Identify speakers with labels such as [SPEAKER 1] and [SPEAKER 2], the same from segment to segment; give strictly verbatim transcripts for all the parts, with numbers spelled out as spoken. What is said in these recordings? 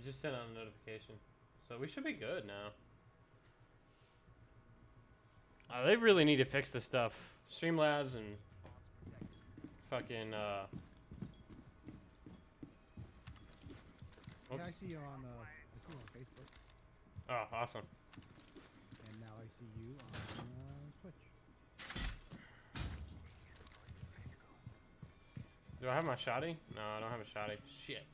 [SPEAKER 1] just sent out a notification. So we should be good now. Uh, they really need to fix this stuff. Streamlabs and fucking, uh...
[SPEAKER 2] Yeah, I see you on, uh, I see you on Facebook.
[SPEAKER 1] Oh, awesome.
[SPEAKER 2] And now I see you on, uh, Twitch.
[SPEAKER 1] Do I have my shotty? No, I don't have a shotty. Shit.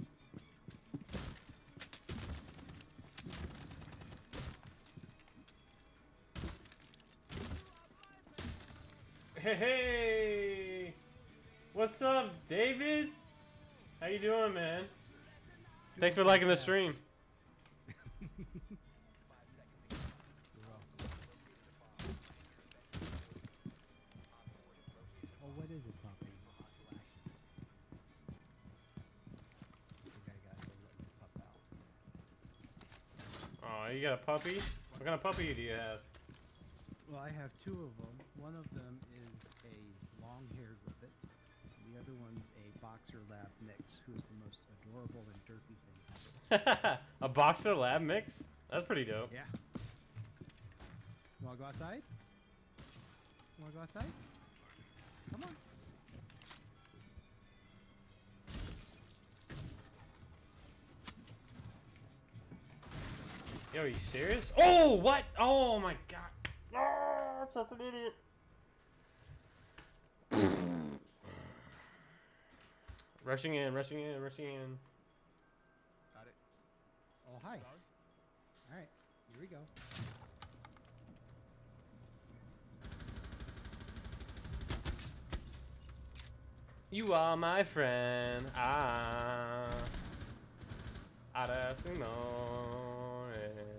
[SPEAKER 1] Hey, hey! What's up, David? How you doing, man? Thanks for liking the stream.
[SPEAKER 2] Oh, what is it, puppy? Okay, guys, I'll let you pup out.
[SPEAKER 1] Oh, you got a puppy? What kind of puppy do you have?
[SPEAKER 2] Well, I have two of them. One of them is a long-haired whippet. The other one's a boxer lab mix, who is the most adorable and derpy thing ever.
[SPEAKER 1] A boxer lab mix? That's pretty dope.
[SPEAKER 2] Yeah. You wanna go outside? You wanna go outside? Come on.
[SPEAKER 1] Yo, are you serious? Oh, what? Oh my god. Oh, I'm such an idiot. Rushing in, rushing in, rushing in.
[SPEAKER 2] Got it. Oh, hi. Alright, here we go.
[SPEAKER 1] You are my friend. Ah. Ahora su nombre.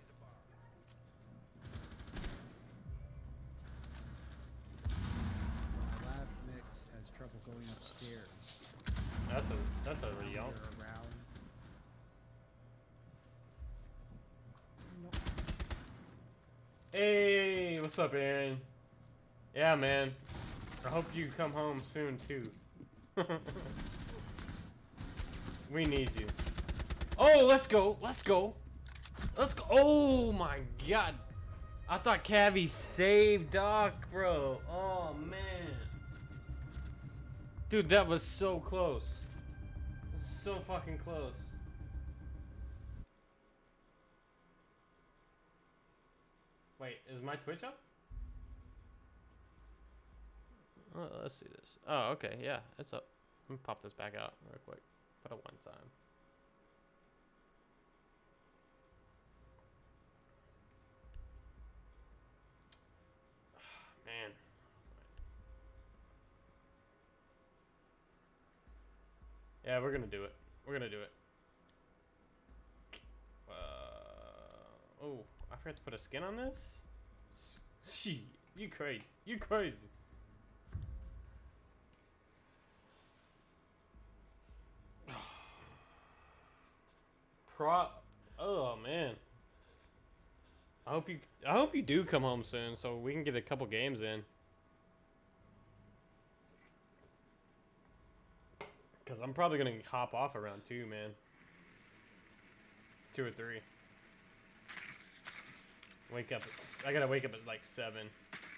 [SPEAKER 2] My lab mix has trouble going upstairs.
[SPEAKER 1] That's a that's a real.
[SPEAKER 2] Around. Nope.
[SPEAKER 1] Hey, what's up, Aaron? Yeah, man. I hope you come home soon too. We need you. Oh, let's go. Let's go. Let's go. Oh my god. I thought Cavi saved Doc, bro. Oh man. Dude, that was so close. It was so fucking close. Wait, is my Twitch up? Oh, let's see this. Oh, okay, yeah, it's up. Let me pop this back out real quick. Put it one time. Man. Yeah, we're gonna do it. We're gonna do it. Uh, oh, I forgot to put a skin on this? Shit, you crazy. You crazy. Pro. Oh man. I hope you. I hope you do come home soon, so we can get a couple games in. Cause I'm probably gonna hop off around two, man. Two or three. Wake up. At, I gotta wake up at like seven.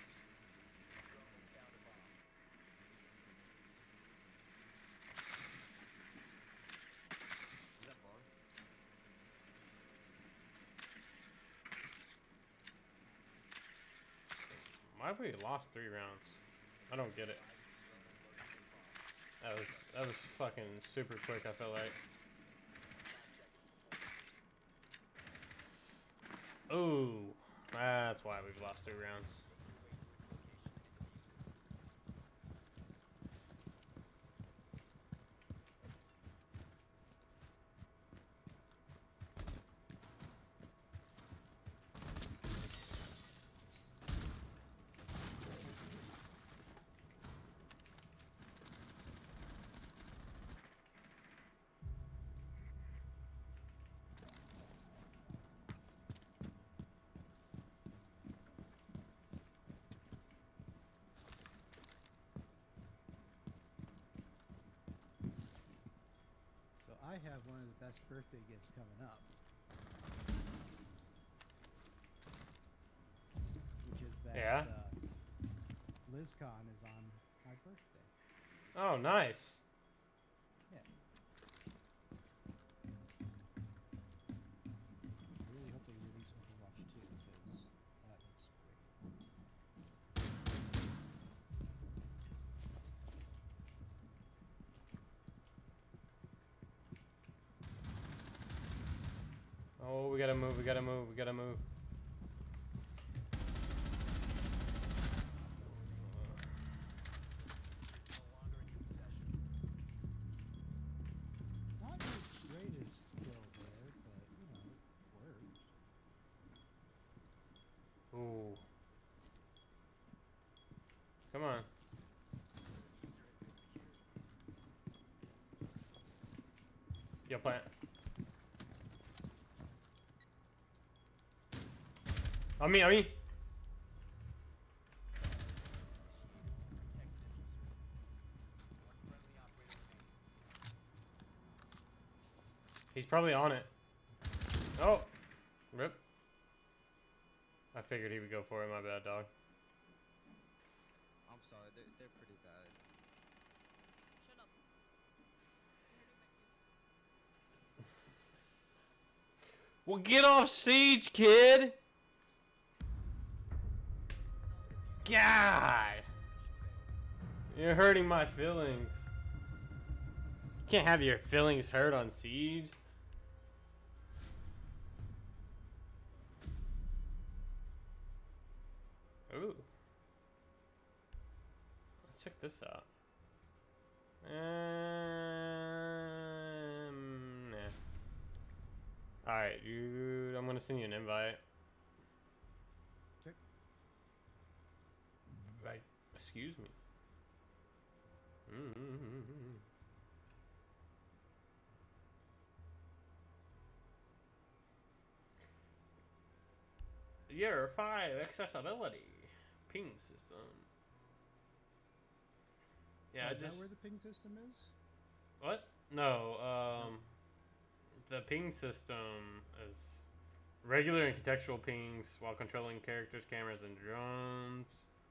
[SPEAKER 1] Why have we lost three rounds? I don't get it. That was that was fucking super quick, I felt like. Ooh, that's why we've lost two rounds.
[SPEAKER 2] I have one of the best birthday gifts coming up. Which is that
[SPEAKER 1] Yeah.
[SPEAKER 2] uh, BlizzCon is on my birthday.
[SPEAKER 1] Oh, nice.
[SPEAKER 2] Yeah. I really hope they release Overwatch two because that looks great.
[SPEAKER 1] Oh, we gotta move, we gotta move, we gotta move.
[SPEAKER 2] Not the greatest kill there, but you know, works.
[SPEAKER 1] Ooh. Come on. Yo, plant. On me, on me. He's probably on it. Oh. Rip. I figured he would go for it. My bad, dog.
[SPEAKER 3] I'm sorry, they're, they're pretty bad.
[SPEAKER 4] Shut up.
[SPEAKER 1] Well, get off Siege, kid! God! You're hurting my feelings. You can't have your feelings hurt on Siege. Ooh. Let's check this out. Um, nah. Alright, dude. I'm gonna send you an invite.
[SPEAKER 2] Check.
[SPEAKER 1] Right. Excuse me. Mm-hmm. Year five accessibility ping system. Yeah,
[SPEAKER 2] Oh,
[SPEAKER 1] I
[SPEAKER 2] is
[SPEAKER 1] just
[SPEAKER 2] that where the ping system is?
[SPEAKER 1] what? No, um, the ping system is regular and contextual pings while controlling characters, cameras, and drones.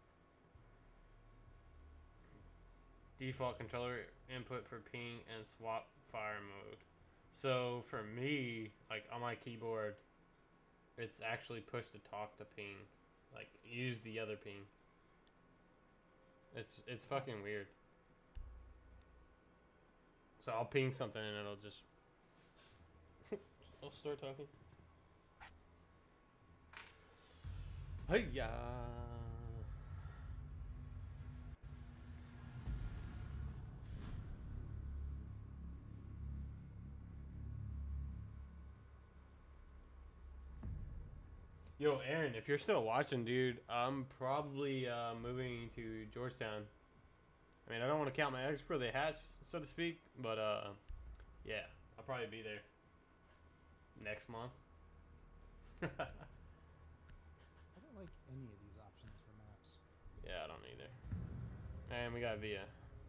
[SPEAKER 1] Default controller input for ping and swap fire mode. So for me, like on my keyboard, it's actually push to talk to ping. Like use the other ping. It's it's fucking weird. So I'll ping something and it'll just I'll start talking. Hey ya. Yo, Aaron, if you're still watching, dude, I'm probably uh, moving to Georgetown. I mean, I don't want to count my eggs before they hatch, so to speak, but uh, yeah, I'll probably be there next month.
[SPEAKER 2] I don't like any of these options for maps.
[SPEAKER 1] Yeah, I don't either. And we got Via.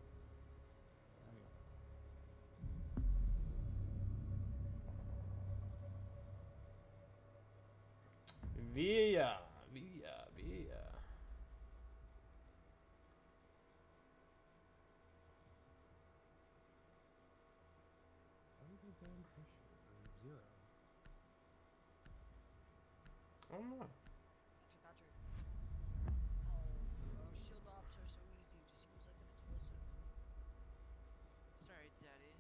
[SPEAKER 1] Via, Via, Via.
[SPEAKER 2] Why did they ban push or zero?
[SPEAKER 1] I don't know.
[SPEAKER 4] Thatcher, Thatcher. Oh, oh, shield ops are so easy. Just use like an explosive. Sorry, Daddy.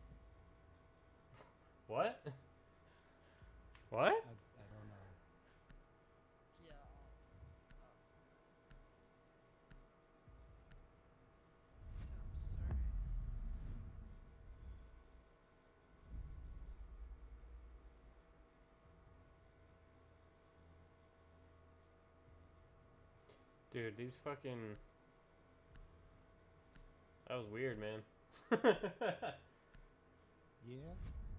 [SPEAKER 1] What? What?
[SPEAKER 2] I, I don't know.
[SPEAKER 4] Yeah. Um, oh, so I'm sorry.
[SPEAKER 1] Dude, these fucking... That was weird, man.
[SPEAKER 2] Yeah.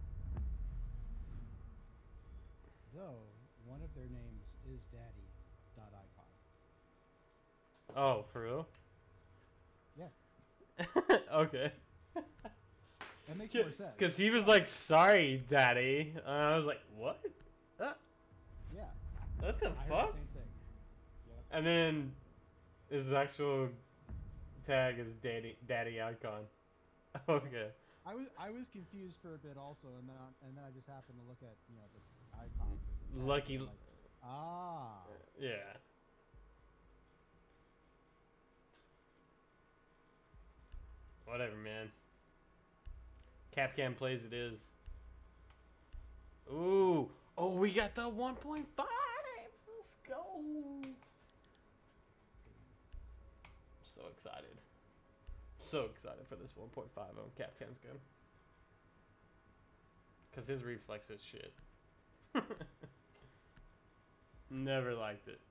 [SPEAKER 2] Though, one of their names is daddy dot icon.
[SPEAKER 1] Oh, for real?
[SPEAKER 2] Yeah.
[SPEAKER 1] Okay.
[SPEAKER 2] And That makes more sense.
[SPEAKER 1] Because he was like, sorry, daddy. And I was like, what? Uh,
[SPEAKER 2] Yeah.
[SPEAKER 1] what the
[SPEAKER 2] I heard
[SPEAKER 1] fuck?
[SPEAKER 2] the same thing. Yep.
[SPEAKER 1] And then his actual tag is daddy, daddy icon. Okay.
[SPEAKER 2] I was I was confused for a bit also, and then I- and then I just happened to look at you know the icons. Of the
[SPEAKER 1] Lucky-
[SPEAKER 2] like, ah.
[SPEAKER 1] Yeah. Whatever, man. Capcom plays it is. Ooh. Oh, we got the one point five. Let's go. So excited. So excited for this one point five on Capcom's gun. Because his reflex is shit. Never liked it.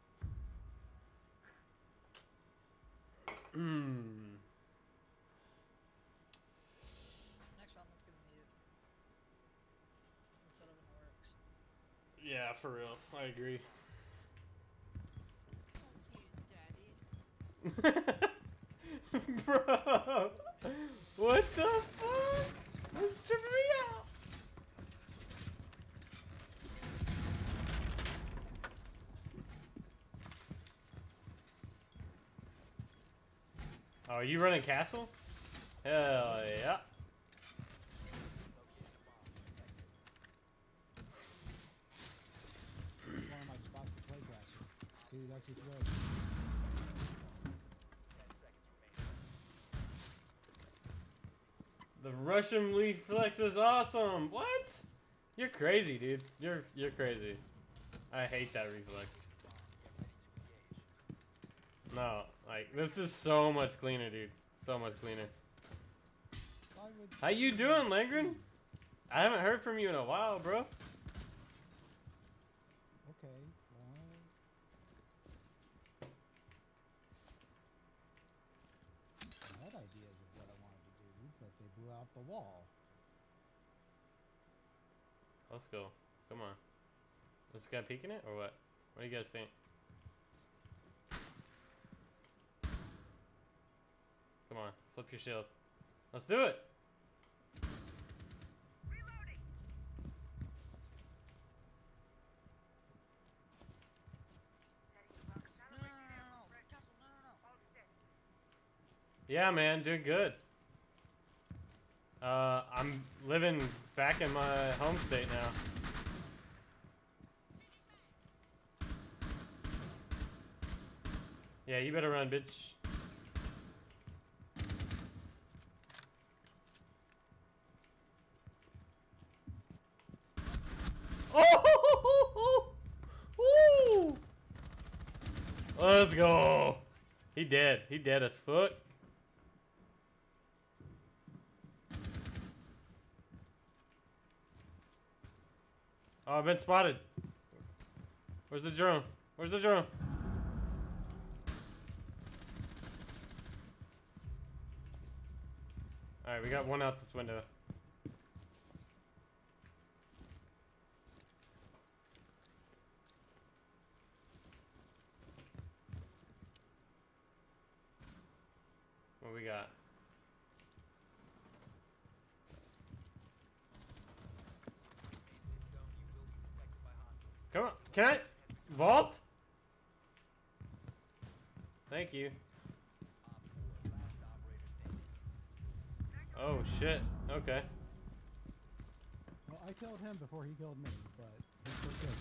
[SPEAKER 1] Mmm.
[SPEAKER 4] Next round, let's give him mute. Instead of in the works.
[SPEAKER 1] Yeah, for real. I agree. Bro, what the fuck? What's tripping me out? Oh, are you running castle? Hell yeah.
[SPEAKER 2] One of my spots to play Castle. Dude, that's just right.
[SPEAKER 1] The Russian reflex is awesome. What? You're crazy, dude. You're you're crazy. I hate that reflex. No, like this is so much cleaner, dude. So much cleaner.
[SPEAKER 2] Why would
[SPEAKER 1] How you doing, Langren? I haven't heard from you in a while, bro.
[SPEAKER 2] Okay. Well, I had ideas of what I wanted to do, but they blew out the wall.
[SPEAKER 1] Let's go. Come on. Is this guy peeking it or what? What do you guys think? Come on, flip your shield. Let's do it.
[SPEAKER 4] No, no, no, no, no. Castle, no, no, no.
[SPEAKER 1] Yeah, man, doing good. Uh, I'm living back in my home state now. Yeah, you better run, bitch. Oh! Woo! Let's go. He dead. He dead as fuck. Oh, I've been spotted. Where's the drone? Where's the drone? Alright, we got one out this window. What we got? Come on, can I vault? Thank you. Oh shit. Okay.
[SPEAKER 2] Well, I killed him before he killed me, but he's still good.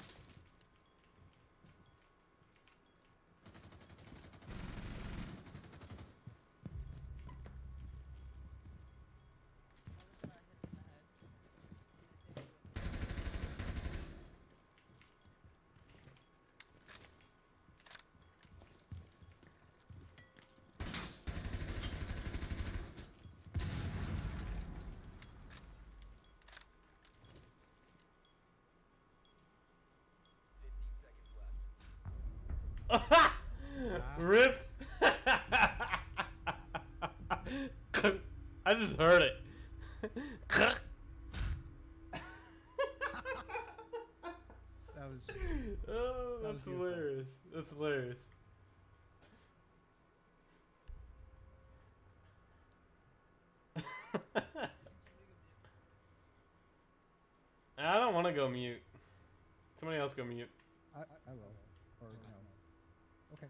[SPEAKER 4] I was gonna hit him in the head. Either take it.
[SPEAKER 1] Rip. I just heard it.
[SPEAKER 2] That was
[SPEAKER 1] Oh,
[SPEAKER 2] That
[SPEAKER 1] that's
[SPEAKER 2] was beautiful.
[SPEAKER 1] hilarious. That's hilarious. want to go mute. Somebody else go mute.
[SPEAKER 2] I, I will. Or no. Okay.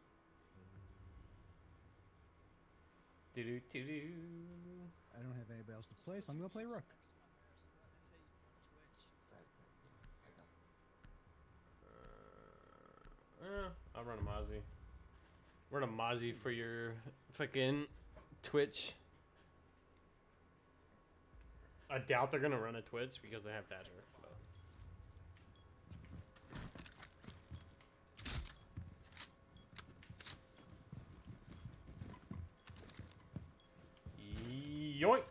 [SPEAKER 1] Do do do do.
[SPEAKER 2] I don't have anybody else to play, so I'm gonna play Rook.
[SPEAKER 1] Uh, I'll run a Mozzie. Run a Mozzie for your fucking Twitch. I doubt they're gonna run a Twitch because they have Thatcher. But. Yoink!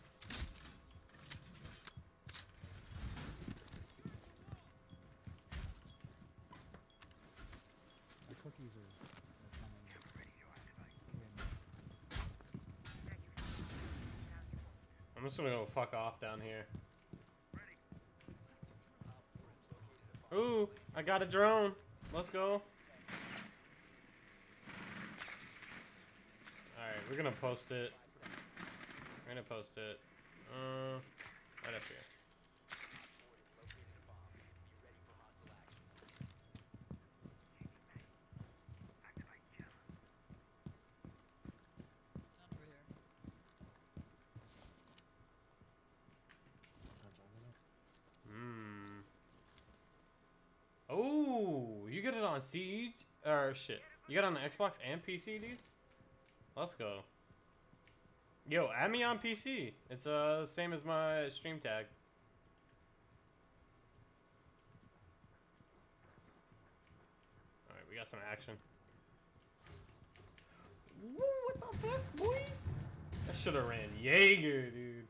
[SPEAKER 2] The cookies are, are coming.
[SPEAKER 1] I'm just gonna go fuck off down here. Ooh, I got a drone. Let's go. Alright, we're gonna post it. We're gonna post it. Uh, right up here. Hmm. Oh, you get it on Siege? Or shit. You got it on the Xbox and P C, dude? Let's go. Yo, add me on P C. It's uh same as my stream tag. Alright, we got some action. Woo, what the fuck, boy? I should have ran Jaeger, dude.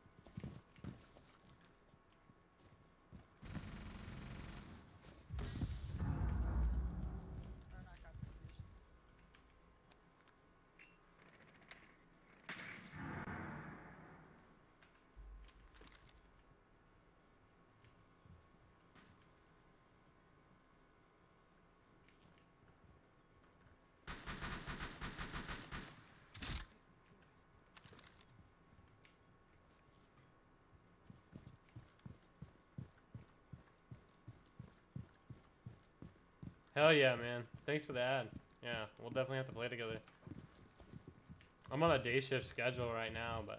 [SPEAKER 1] Hell yeah, man. Thanks for the ad. Yeah, we'll definitely have to play together. I'm on a day shift schedule right now, but...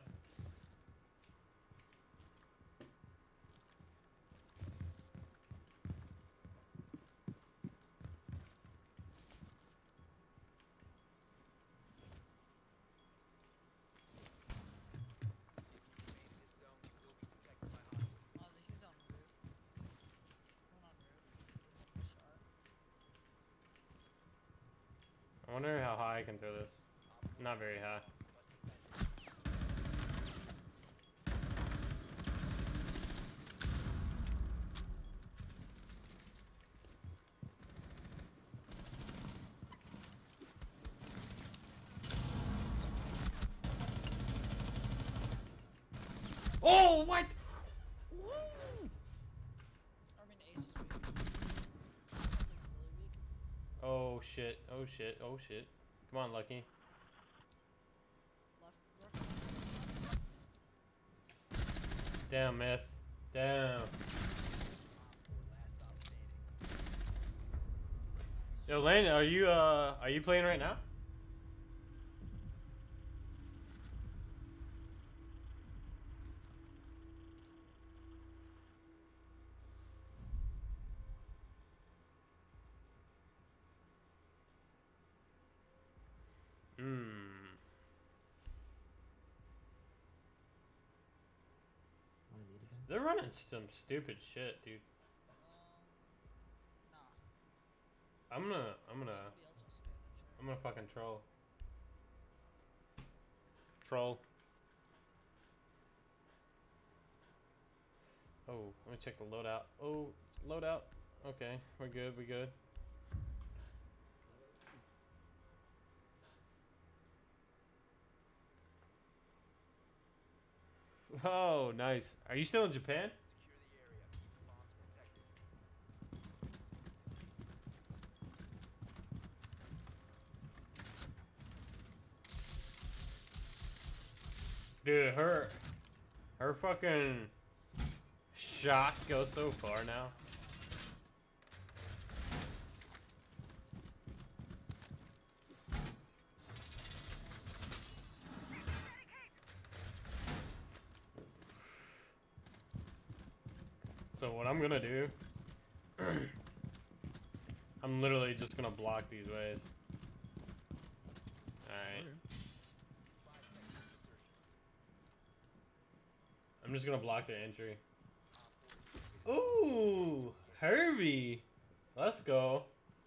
[SPEAKER 1] I wonder how high I can throw this. Not very high. Oh, what?
[SPEAKER 4] I mean, Ace is weak. Really weak.
[SPEAKER 1] Oh shit, oh shit, oh shit. Come on, Lucky.
[SPEAKER 4] Left, left.
[SPEAKER 1] Damn, Myth. Damn. Yo, Lane, are you uh are you playing right now? Hmm. They're running some stupid shit, dude.
[SPEAKER 4] Um, nah.
[SPEAKER 1] I'm gonna, I'm gonna,
[SPEAKER 4] Somebody else wants to go there,
[SPEAKER 1] I'm gonna fucking troll. Troll. Oh, let me check the loadout. Oh, loadout. Okay, we're good, we're good. Oh, nice. Are you still in Japan? Dude, her, her fucking, shot go so far now. So what I'm gonna do, I'm literally just gonna block these ways. Alright. I'm just gonna block their entry. Ooh, Herbie. Let's go.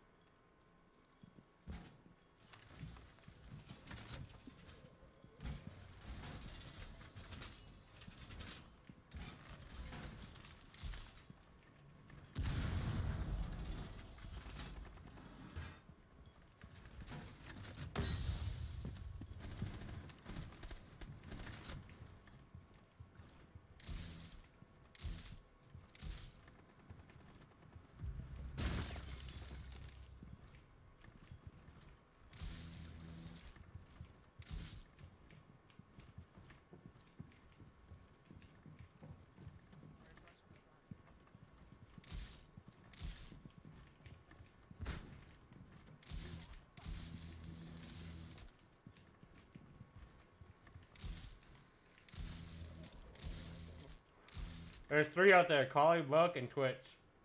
[SPEAKER 1] There's three out there, Collie, Buck, and Twitch.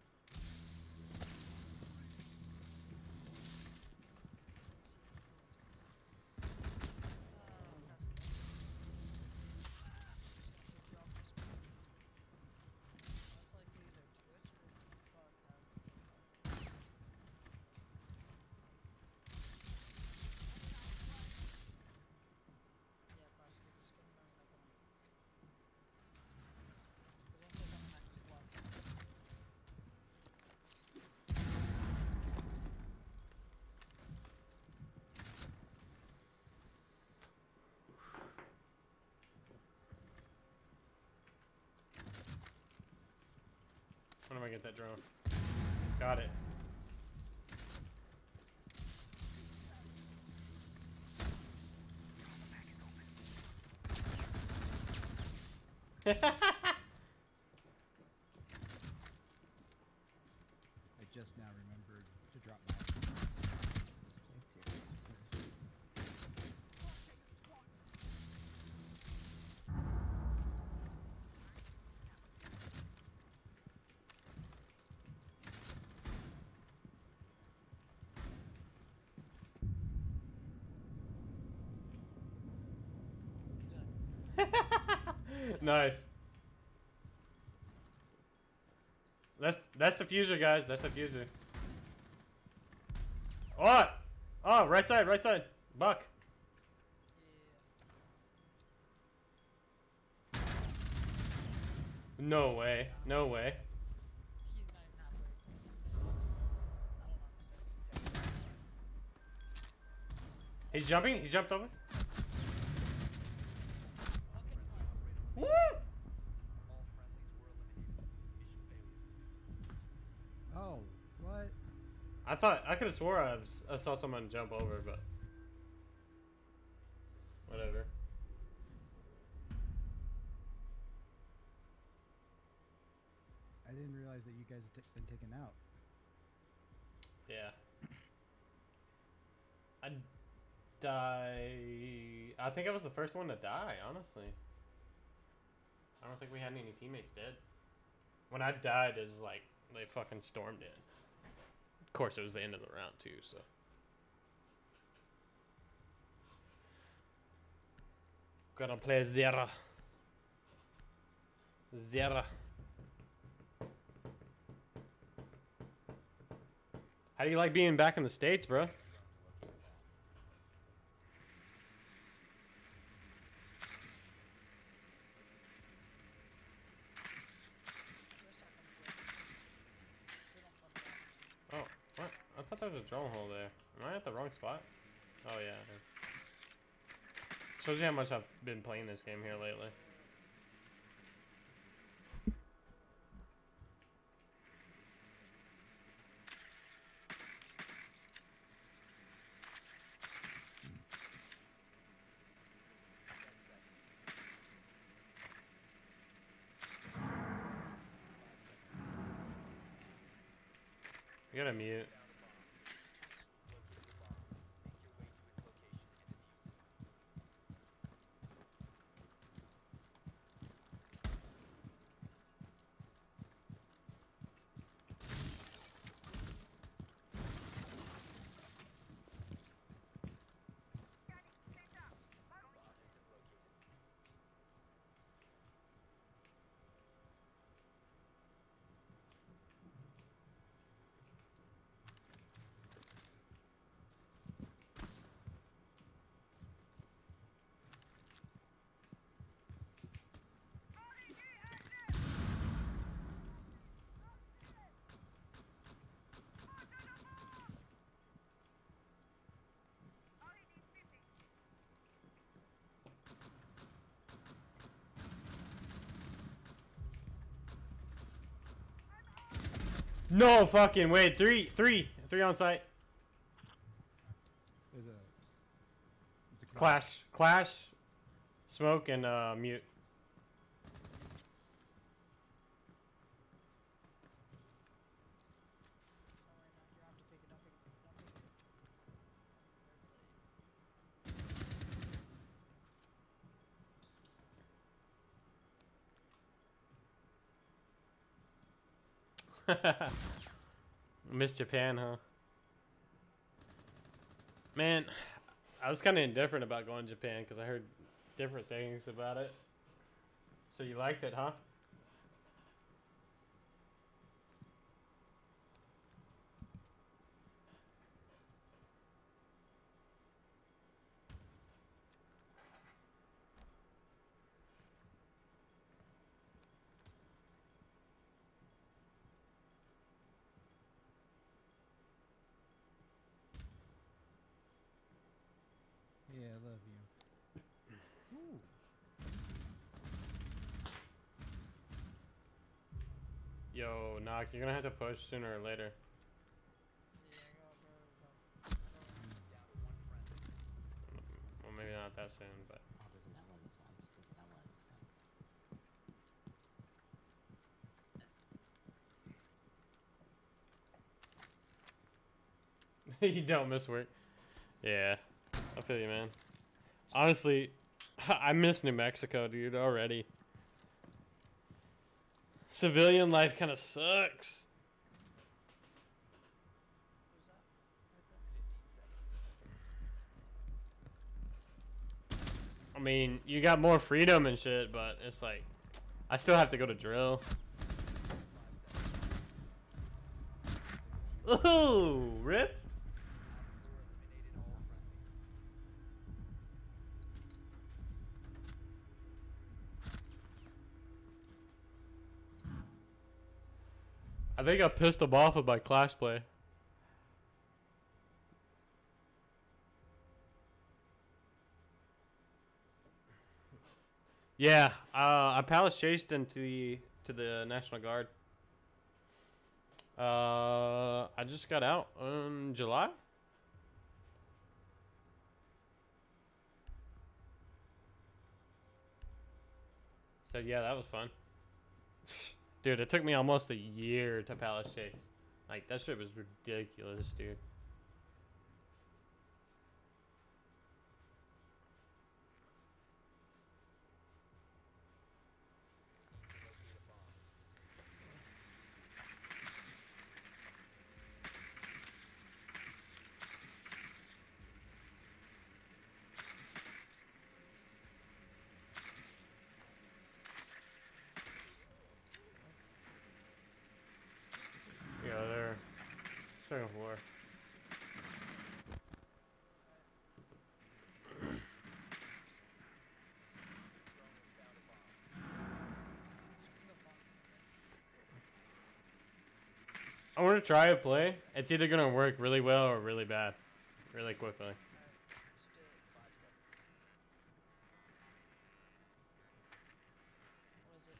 [SPEAKER 1] When am I get that drone? Got it.
[SPEAKER 2] I just now remembered to drop my.
[SPEAKER 1] Nice. That's that's the fuser, guys. That's the fuser. What? Oh, right side, right side. Buck. No way. No way.
[SPEAKER 4] He's not even halfway. I don't know.
[SPEAKER 1] He's jumping. He jumped over. Woo!
[SPEAKER 2] Oh, what?
[SPEAKER 1] I thought I could have swore I, was, I saw someone jump over, but whatever.
[SPEAKER 2] I didn't realize that you guys had been taken out.
[SPEAKER 1] Yeah. I die. I think I was the first one to die, honestly. I don't think we had any teammates dead. When I died, it was like they fucking stormed in. Of course, it was the end of the round too, so. Gotta play Zera. Zera. How do you like being back in the States, bro? Oh, what? I thought there was a drone hole there. Am I at the wrong spot? Oh, yeah. Shows you how much I've been playing this game here lately. You gotta mute. No fucking way. Three, three, three on site.
[SPEAKER 2] There's a. It's a
[SPEAKER 1] Clash, clash, smoke, and uh, mute. Miss Japan, huh? Man, I was kind of indifferent about going to Japan because I heard different things about it. So you liked it, huh?
[SPEAKER 2] Yeah, I love you. Ooh.
[SPEAKER 1] Yo, knock, you're gonna have to push sooner or later. Well, maybe not that soon, but.
[SPEAKER 5] Oh, there's an L on the side. There's an L on the side.
[SPEAKER 1] You don't miss work. Yeah, I feel you, man. Honestly, I miss New Mexico, dude, already. Civilian life kind of sucks.
[SPEAKER 4] Who's that? Right there?
[SPEAKER 1] I mean, you got more freedom and shit, but it's like, I still have to go to drill. Ooh, rip. I think I pissed them off with my Clash play. Yeah, uh, I palace chased into the to the National Guard. Uh, I just got out in July. So yeah, that was fun. Dude, it took me almost a year to palace chase. Like, that shit was ridiculous, dude. Yeah, they're second floor. I want to try a play. It's either gonna work really well or really bad, really quickly.
[SPEAKER 4] Alright, let's do it. What is it?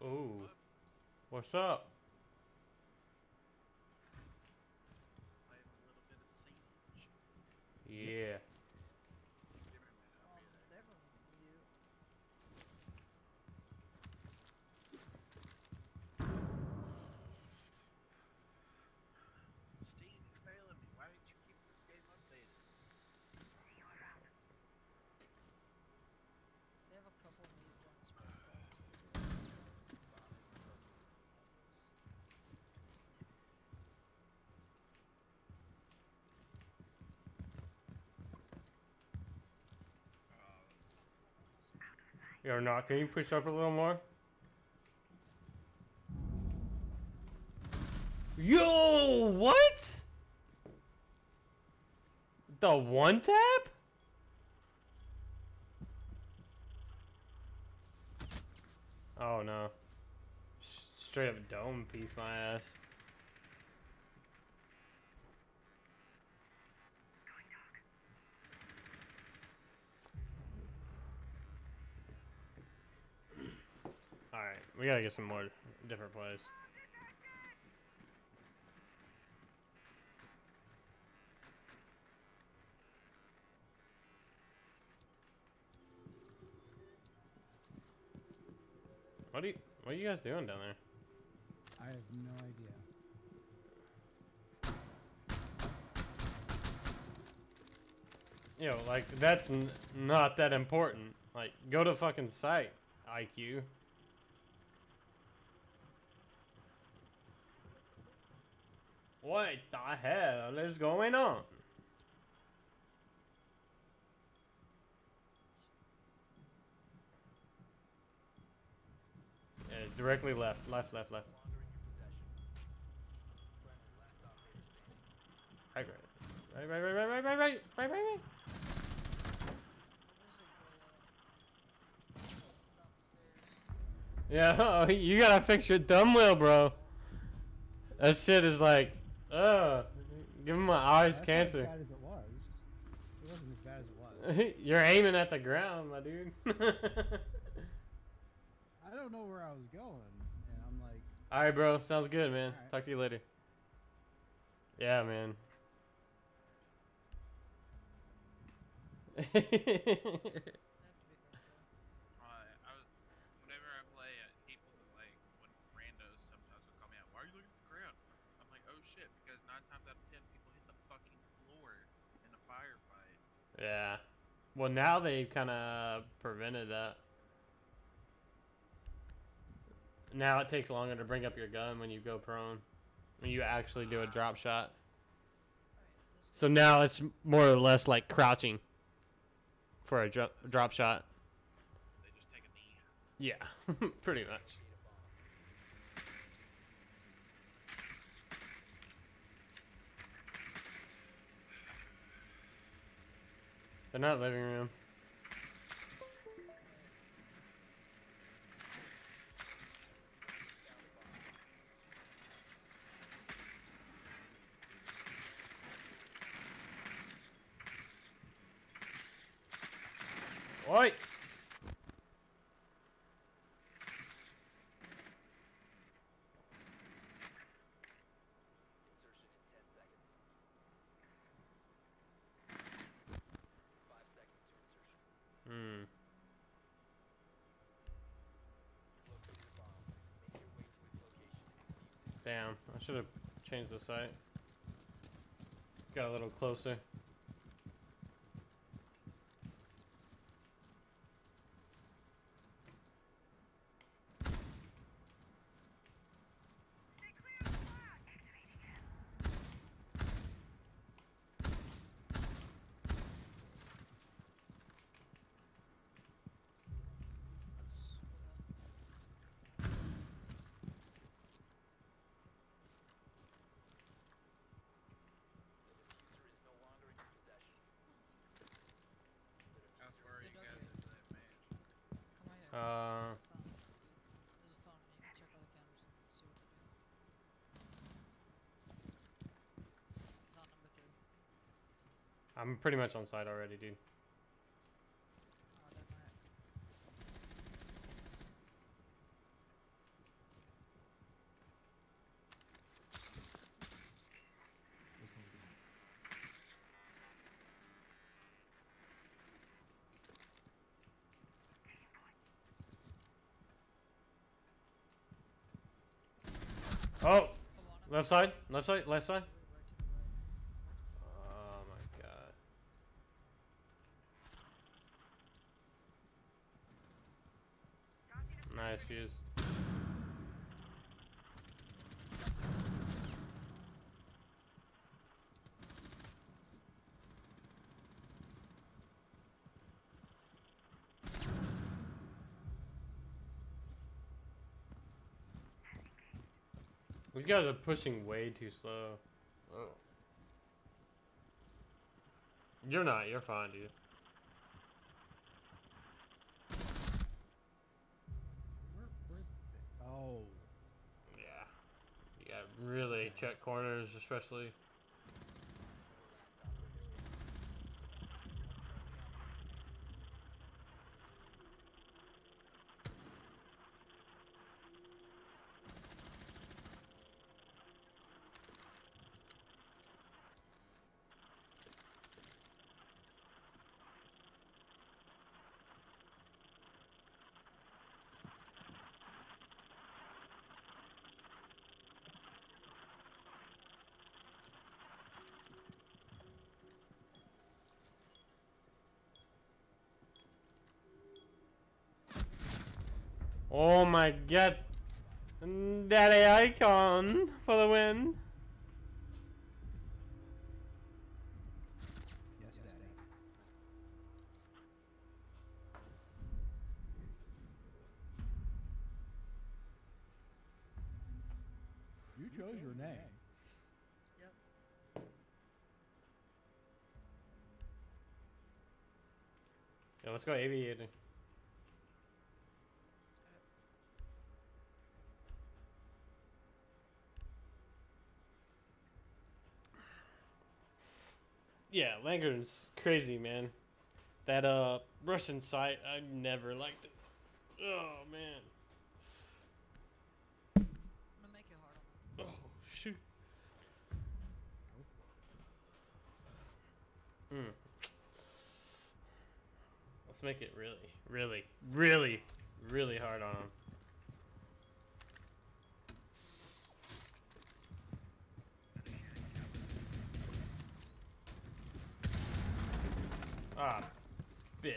[SPEAKER 1] Ooh. What's up?
[SPEAKER 6] Playing a little bit of Siege.
[SPEAKER 1] Yeah.
[SPEAKER 6] Give me a minute, I'll
[SPEAKER 4] Um,
[SPEAKER 6] be there.
[SPEAKER 4] never you.
[SPEAKER 6] Steam, you're failing me. Why didn't you keep this game updated?
[SPEAKER 4] They have a couple moved on Spellcast. Levels.
[SPEAKER 1] You're not. Can you push up a little more? Yo, what? The one tap? Oh no. S- Straight up dome piece my ass. Alright, we gotta get some more different plays. What are you what are you guys doing down there?
[SPEAKER 2] I have no idea.
[SPEAKER 1] Yo, like that's n not that important. Like, go to fucking site, I Q. What the hell is going on? Yeah, directly left, left, left, left. Right, right, right, right, right, right, right, right, right, right, right, right.
[SPEAKER 4] There's a Glea downstairs.
[SPEAKER 1] Yeah, you gotta fix your dumb wheel, bro. That shit is like, ugh. Give him my eyes
[SPEAKER 2] That's
[SPEAKER 1] cancer.
[SPEAKER 2] not as bad as it was. It wasn't as bad as it was.
[SPEAKER 1] You're aiming at the ground, my dude.
[SPEAKER 2] I don't know where I was going, and I'm like,
[SPEAKER 1] Alright, bro. Sounds good, man.
[SPEAKER 2] Alright.
[SPEAKER 1] Talk to you later. Yeah, man.
[SPEAKER 4] They have to be fair play.
[SPEAKER 6] Uh, I was, whenever I play, uh, people like when randos sometimes will call me out. Why are you looking at the ground? I'm like, oh shit, because nine times out of ten people hit the fucking floor in a firefight.
[SPEAKER 1] Yeah. Well, now they've kind of prevented that. Now it takes longer to bring up your gun when you go prone. When you actually do a drop shot.
[SPEAKER 4] Alright,
[SPEAKER 1] So now it's more or less like crouching for a dro drop shot.
[SPEAKER 6] They just take a knee.
[SPEAKER 1] Yeah, pretty much. They're not living room. Oi! Hmm. Damn, I should have changed the site. Got a little closer.
[SPEAKER 4] That's
[SPEAKER 6] How far are
[SPEAKER 4] They
[SPEAKER 6] you
[SPEAKER 4] dug
[SPEAKER 6] guys
[SPEAKER 4] it.
[SPEAKER 6] into that match?
[SPEAKER 4] Come right here.
[SPEAKER 1] Uh,
[SPEAKER 4] Phone. There's a phone, and you can check all the cameras and see what they're doing. It's on number three.
[SPEAKER 1] I'm pretty much on site already, dude.
[SPEAKER 4] Oh, that might.
[SPEAKER 1] Oh,
[SPEAKER 4] Come on, I'm
[SPEAKER 1] left
[SPEAKER 4] gonna
[SPEAKER 1] side,
[SPEAKER 4] go
[SPEAKER 1] left side, left side.
[SPEAKER 4] right to the right. Left.
[SPEAKER 1] Oh my god. Nice fuse. These guys are pushing way too slow. Oh. You're not, you're fine, dude.
[SPEAKER 2] Where, where the, oh.
[SPEAKER 1] Yeah. You gotta really check corners, especially. Oh my god. Daddy icon for the win.
[SPEAKER 2] Yes, Daddy. You chose your name.
[SPEAKER 4] Yep.
[SPEAKER 1] Yeah, let's go aviating. Yeah, Langard's crazy, man. That uh Russian site, I never liked it. Oh man.
[SPEAKER 4] I'm gonna make it hard on them.
[SPEAKER 1] Oh shoot. Hmm. Let's make it really, really, really, really hard on him. Ah, bitch.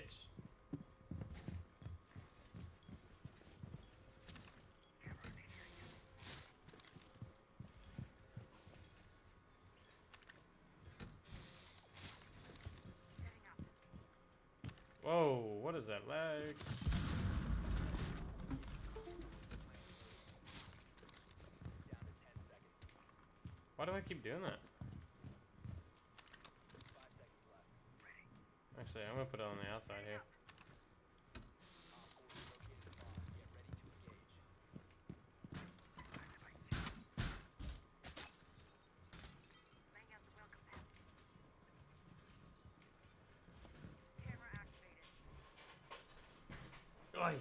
[SPEAKER 1] Whoa, what is that lag? Why do I keep doing that? Actually, I'm gonna put it on the outside here. Oi.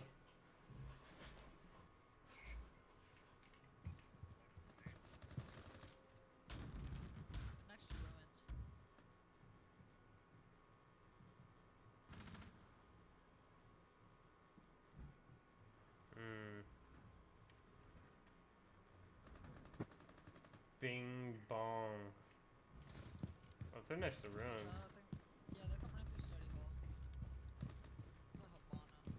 [SPEAKER 4] Next to ruins.
[SPEAKER 1] Hmm. Bing bong. Oh, they're next to ruins.
[SPEAKER 4] Uh, I think, yeah, they're coming in through study hall. There's a Habana.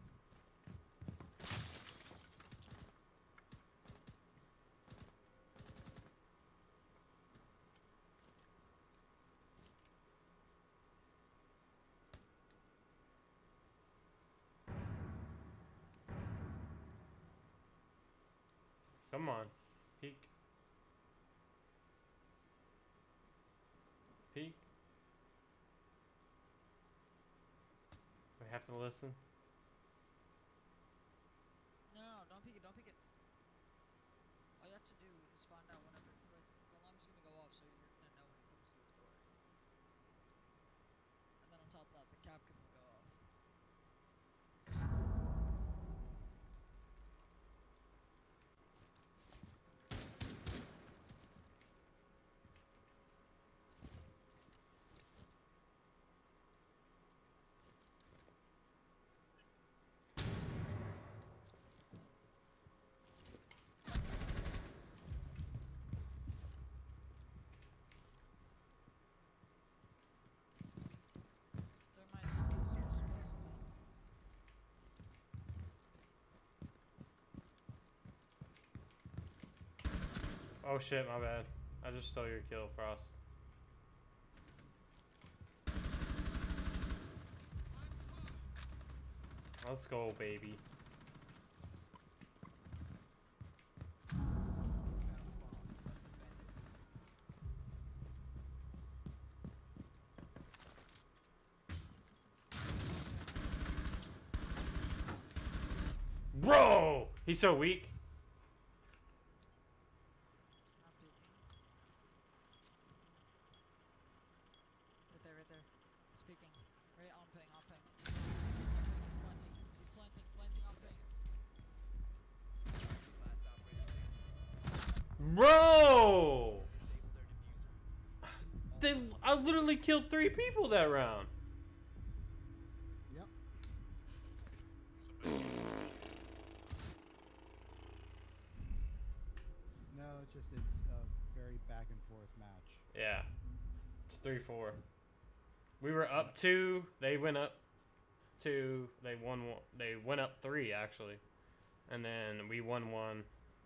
[SPEAKER 1] Come on. Peek. Peek. We have to listen.
[SPEAKER 4] No, no, no, don't peek it, don't peek it. All you have to do is find out whenever, like, the alarm's gonna go off so you're gonna know when he comes to the door. And then on top of that, the cap can go off.
[SPEAKER 1] Oh shit, my bad. I just stole your kill, Frost. Let's go, baby. Bro! He's so weak.
[SPEAKER 4] It's not peeking. Right there, right there. He's peeking. Right on ping, on ping. He's planting. He's planting, planting on ping.
[SPEAKER 1] Bro! They, I literally killed three people that round.
[SPEAKER 2] Yep. No, it's just it's a very back and forth match.
[SPEAKER 1] Yeah. It's three four. We were up two. They went up two. They won one. They went up three, actually. And then we won one.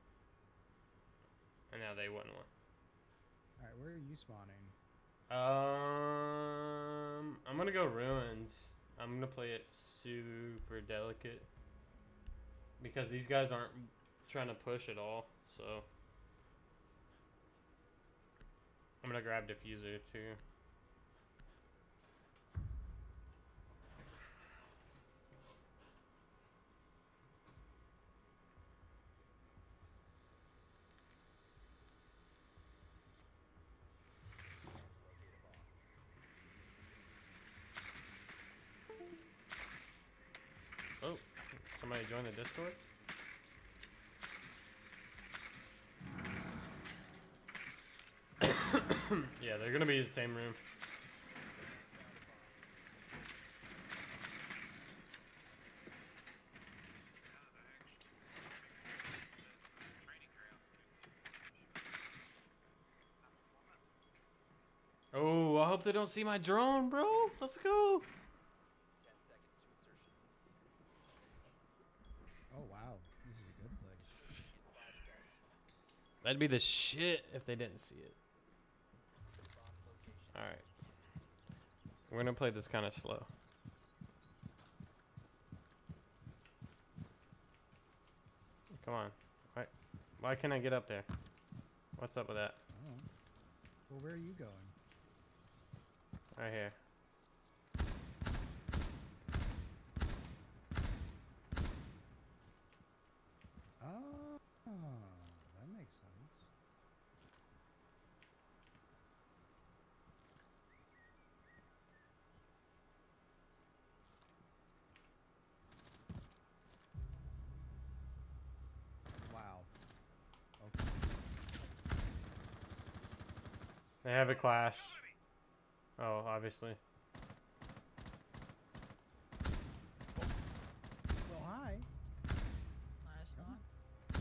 [SPEAKER 1] And now they won one.
[SPEAKER 2] Alright, where are you spawning?
[SPEAKER 1] Um, I'm gonna go ruins. I'm gonna play it super delicate because these guys aren't trying to push at all. So I'm gonna grab diffuser too. Oh, somebody join the Discord? Yeah, they're gonna be in the same room. Oh, I hope they don't see my drone, bro. Let's go.
[SPEAKER 2] Oh wow, this is a good place.
[SPEAKER 1] That'd be the shit if they didn't see it. Alright. We're gonna play this kind of slow. Come on. Why, why can't I get up there? What's up with that?
[SPEAKER 2] Oh. Well, where are you going?
[SPEAKER 1] Right here.
[SPEAKER 2] Oh, that makes sense. Wow. Okay.
[SPEAKER 1] They have a clash. Oh, obviously.
[SPEAKER 2] Well, hi.
[SPEAKER 4] Nice knock.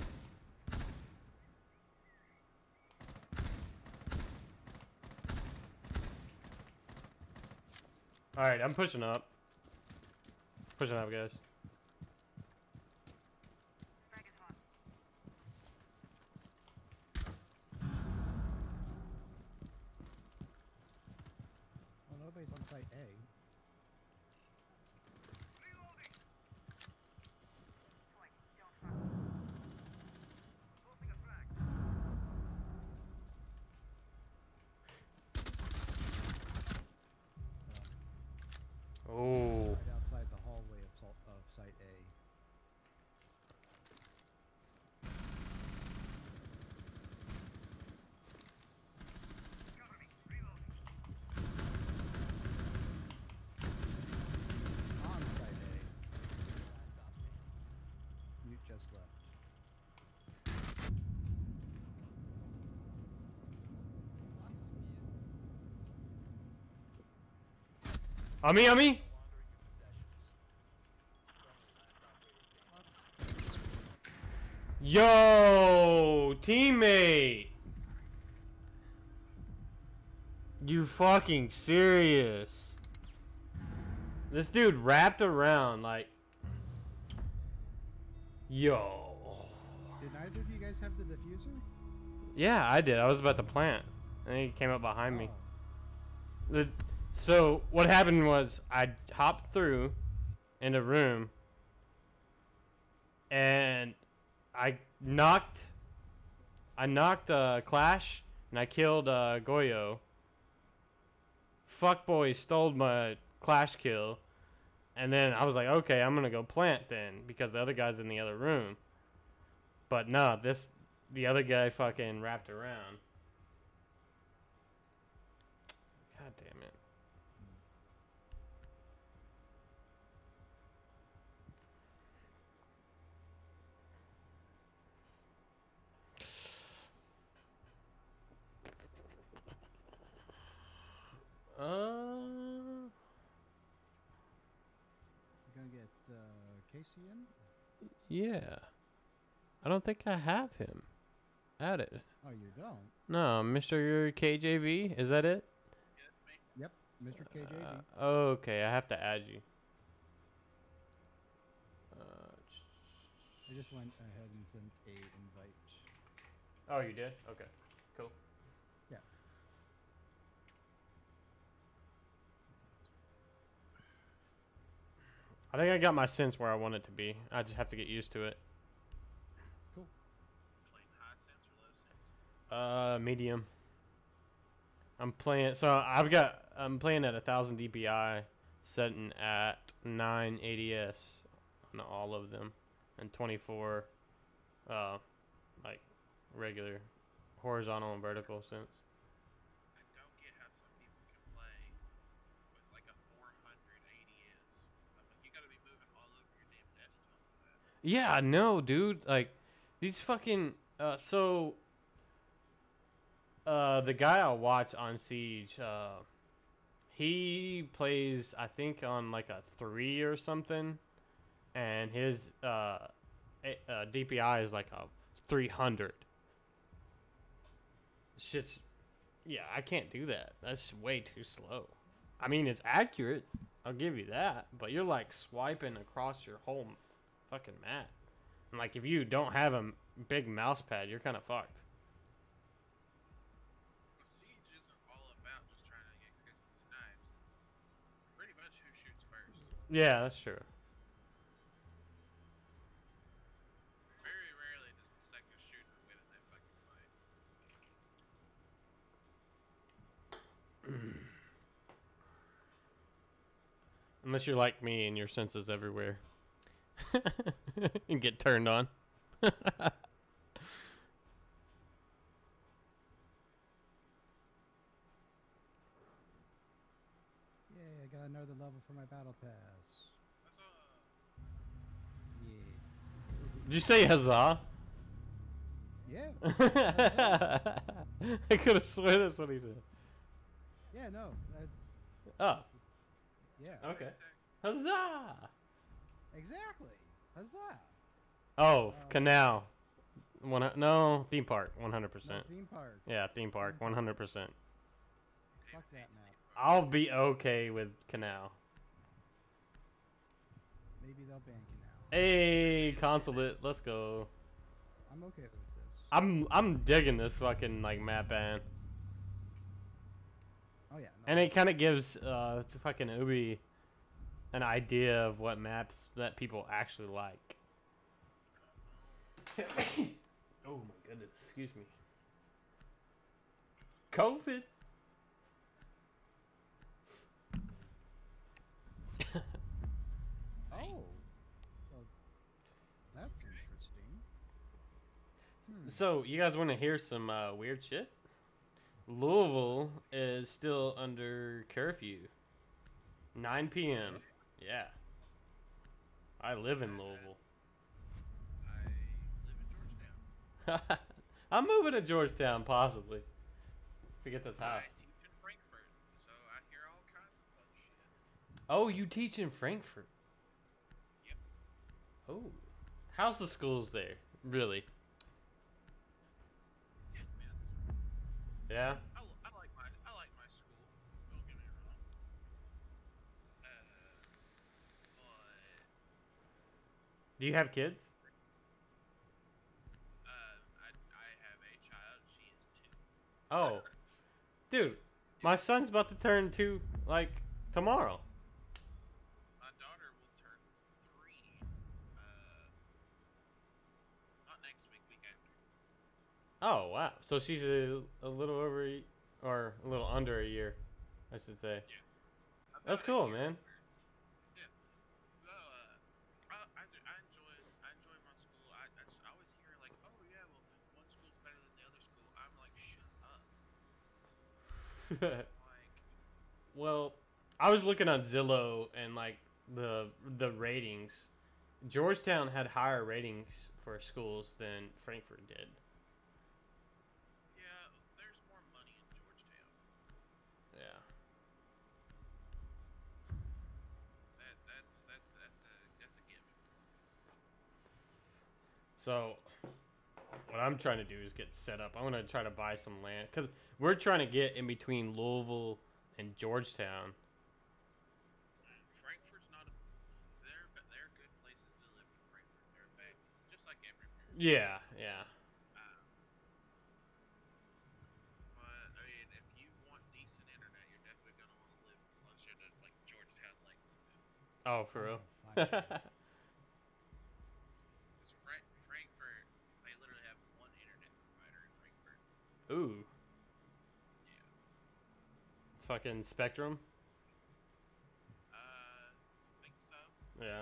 [SPEAKER 1] Alright, I'm pushing up. Pushing up, guys.
[SPEAKER 2] Well, nobody's on site A.
[SPEAKER 1] Oh.
[SPEAKER 2] Right outside the hallway of, salt, of site A. He's on site A. Mute just left.
[SPEAKER 4] Lost is mute.
[SPEAKER 1] On me, on me! Yo, teammate! You fucking serious? This dude wrapped around like... Yo.
[SPEAKER 2] Did neither of you guys have the diffuser?
[SPEAKER 1] Yeah, I did. I was about to plant, and he came up behind me.
[SPEAKER 2] Oh.
[SPEAKER 1] The, so what happened was I hopped through in a room, and I knocked. I knocked uh, Clash, and I killed uh, Goyo. Fuckboy stole my Clash kill, and then I was like, okay, I'm gonna go plant then because the other guy's in the other room. But no, this the other guy fucking wrapped around. God damn it. Uh,
[SPEAKER 2] You gonna get uh, Casey in?
[SPEAKER 1] yeah. I don't think I have him added.
[SPEAKER 2] Oh, you don't?
[SPEAKER 1] No, Mister K J V, is that it?
[SPEAKER 2] Yep, Mister K J V.
[SPEAKER 1] Uh, okay, I have to add you. Uh,
[SPEAKER 2] I just went ahead and sent a invite.
[SPEAKER 1] oh, you did? Okay, cool.
[SPEAKER 2] Yeah.
[SPEAKER 1] I think I got my sense where I want it to be. I just have to get used to it.
[SPEAKER 2] Cool.
[SPEAKER 6] Playing high sense or low sense?
[SPEAKER 1] Uh, medium. I'm playing. So I've got. I'm playing at a thousand D P I, setting at nine A D S on all of them, and twenty-four, uh, like regular, horizontal and vertical sense.
[SPEAKER 6] I don't get how some people can play with like a four hundred A D S. I'm like, you gotta be moving all over your damn desktop for that.
[SPEAKER 1] Yeah, no, dude. Like these fucking. Uh, so. Uh, the guy I watch on Siege, uh, he plays, I think, on like a three or something, and his uh, a- uh, D P I is like a three hundred. Shit's, yeah, I can't do that. That's way too slow. I mean, it's accurate, I'll give you that, but you're like swiping across your whole fucking map. And like, if you don't have a m- big mouse pad, you're kind of fucked.
[SPEAKER 6] Well, Siege isn't all about just trying to get crispy snipes. It's pretty much who shoots first.
[SPEAKER 1] Yeah, that's true.
[SPEAKER 6] Very rarely does the second shooter win in that fucking fight.
[SPEAKER 1] Unless you're like me and your senses everywhere. And get turned on.
[SPEAKER 2] Yay, I got another level for my battle pass.
[SPEAKER 6] That's all.
[SPEAKER 2] Yeah.
[SPEAKER 1] Did you say huzzah?
[SPEAKER 2] Yeah.
[SPEAKER 1] I could have sworn that's what he said.
[SPEAKER 2] Yeah, no, that's
[SPEAKER 1] Oh,
[SPEAKER 2] yeah.
[SPEAKER 1] okay. Huzzah!
[SPEAKER 2] Exactly. Huzzah.
[SPEAKER 1] Oh,
[SPEAKER 2] Um,
[SPEAKER 1] canal. One hu- no theme park. One hundred
[SPEAKER 2] No
[SPEAKER 1] percent.
[SPEAKER 2] theme park.
[SPEAKER 1] Yeah, theme park. One hundred percent.
[SPEAKER 2] Fuck that map.
[SPEAKER 1] I'll be okay with canal.
[SPEAKER 2] Maybe they'll ban Canal.
[SPEAKER 1] Hey, consulate. Let's go.
[SPEAKER 2] I'm okay with this.
[SPEAKER 1] I'm I'm digging this fucking like map ban.
[SPEAKER 2] Oh yeah. No,
[SPEAKER 1] And it kind of gives uh fucking Ubi an idea of what maps that people actually like. Oh my goodness, excuse me. COVID.
[SPEAKER 2] oh. Well, that's interesting. Hmm.
[SPEAKER 1] So, you guys want to hear some uh, weird shit? Louisville is still under curfew. nine p m Yeah. I live in Louisville.
[SPEAKER 6] I live in Georgetown.
[SPEAKER 1] I'm moving to Georgetown, possibly. If we get this house.
[SPEAKER 6] I teach in Frankfurt, so I hear all kinds of fun shit.
[SPEAKER 1] Oh, you teach in Frankfurt?
[SPEAKER 6] Yep.
[SPEAKER 1] Oh. How's the schools there? Really?
[SPEAKER 6] Hit and miss.
[SPEAKER 1] Yeah?
[SPEAKER 6] I, l- I like my I like my school. Don't get me wrong. Uh, but
[SPEAKER 1] Do you have kids?
[SPEAKER 6] uh, I I have a child. She
[SPEAKER 1] Oh, dude, my son's about to turn two like tomorrow.
[SPEAKER 6] My daughter will turn three. Uh, not next week, week after.
[SPEAKER 1] Oh wow, so she's a, a little over a, or a little under a year, I should say.
[SPEAKER 6] Yeah.
[SPEAKER 1] That's
[SPEAKER 6] About a
[SPEAKER 1] cool,
[SPEAKER 6] year
[SPEAKER 1] man.
[SPEAKER 6] older. Yeah. So, uh, I, I, do- I enjoy I enjoy my school. I, I, just- I always hear like, oh yeah, well one school's better than the other school. I'm like, shut up. Like,
[SPEAKER 1] Well, I was looking on Zillow and like the the ratings. Georgetown had higher ratings for schools than Frankfurt did.
[SPEAKER 6] yeah, there's more money in Georgetown.
[SPEAKER 1] Yeah.
[SPEAKER 6] That that's that's that's a that's a given.
[SPEAKER 1] So, what I'm trying to do is get set up. I want to try to buy some land because we're trying to get in between Louisville and Georgetown.
[SPEAKER 6] Frankfurt's not a. They're but they're good places to live in Frankfurt. They're bad, just like everywhere.
[SPEAKER 1] Yeah, yeah.
[SPEAKER 6] Uh, but I mean, if you want decent internet, you're definitely gonna want to live closer to like Georgetown, Lexington.
[SPEAKER 1] Oh, for real?
[SPEAKER 2] Fine.
[SPEAKER 6] Because Frank Frankfurt, they literally have one internet provider in Frankfurt.
[SPEAKER 1] Ooh.
[SPEAKER 6] Yeah.
[SPEAKER 1] Fucking Spectrum?
[SPEAKER 6] Uh, think so.
[SPEAKER 1] Yeah.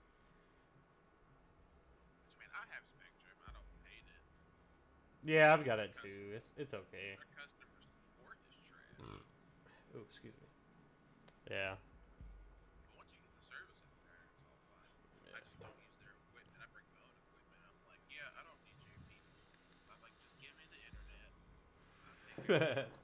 [SPEAKER 6] Which I mean, I have Spectrum. I don't hate it.
[SPEAKER 1] Yeah, I've got it too. It's, it's okay.
[SPEAKER 6] Their customer support is trash.
[SPEAKER 1] Oh, excuse me. Yeah.
[SPEAKER 6] But once you get the service in there, it's all fine. I just don't use their equipment. I bring my own equipment. I'm like, yeah, I don't need your people. I'm like, just give me the internet. I'll take care of it.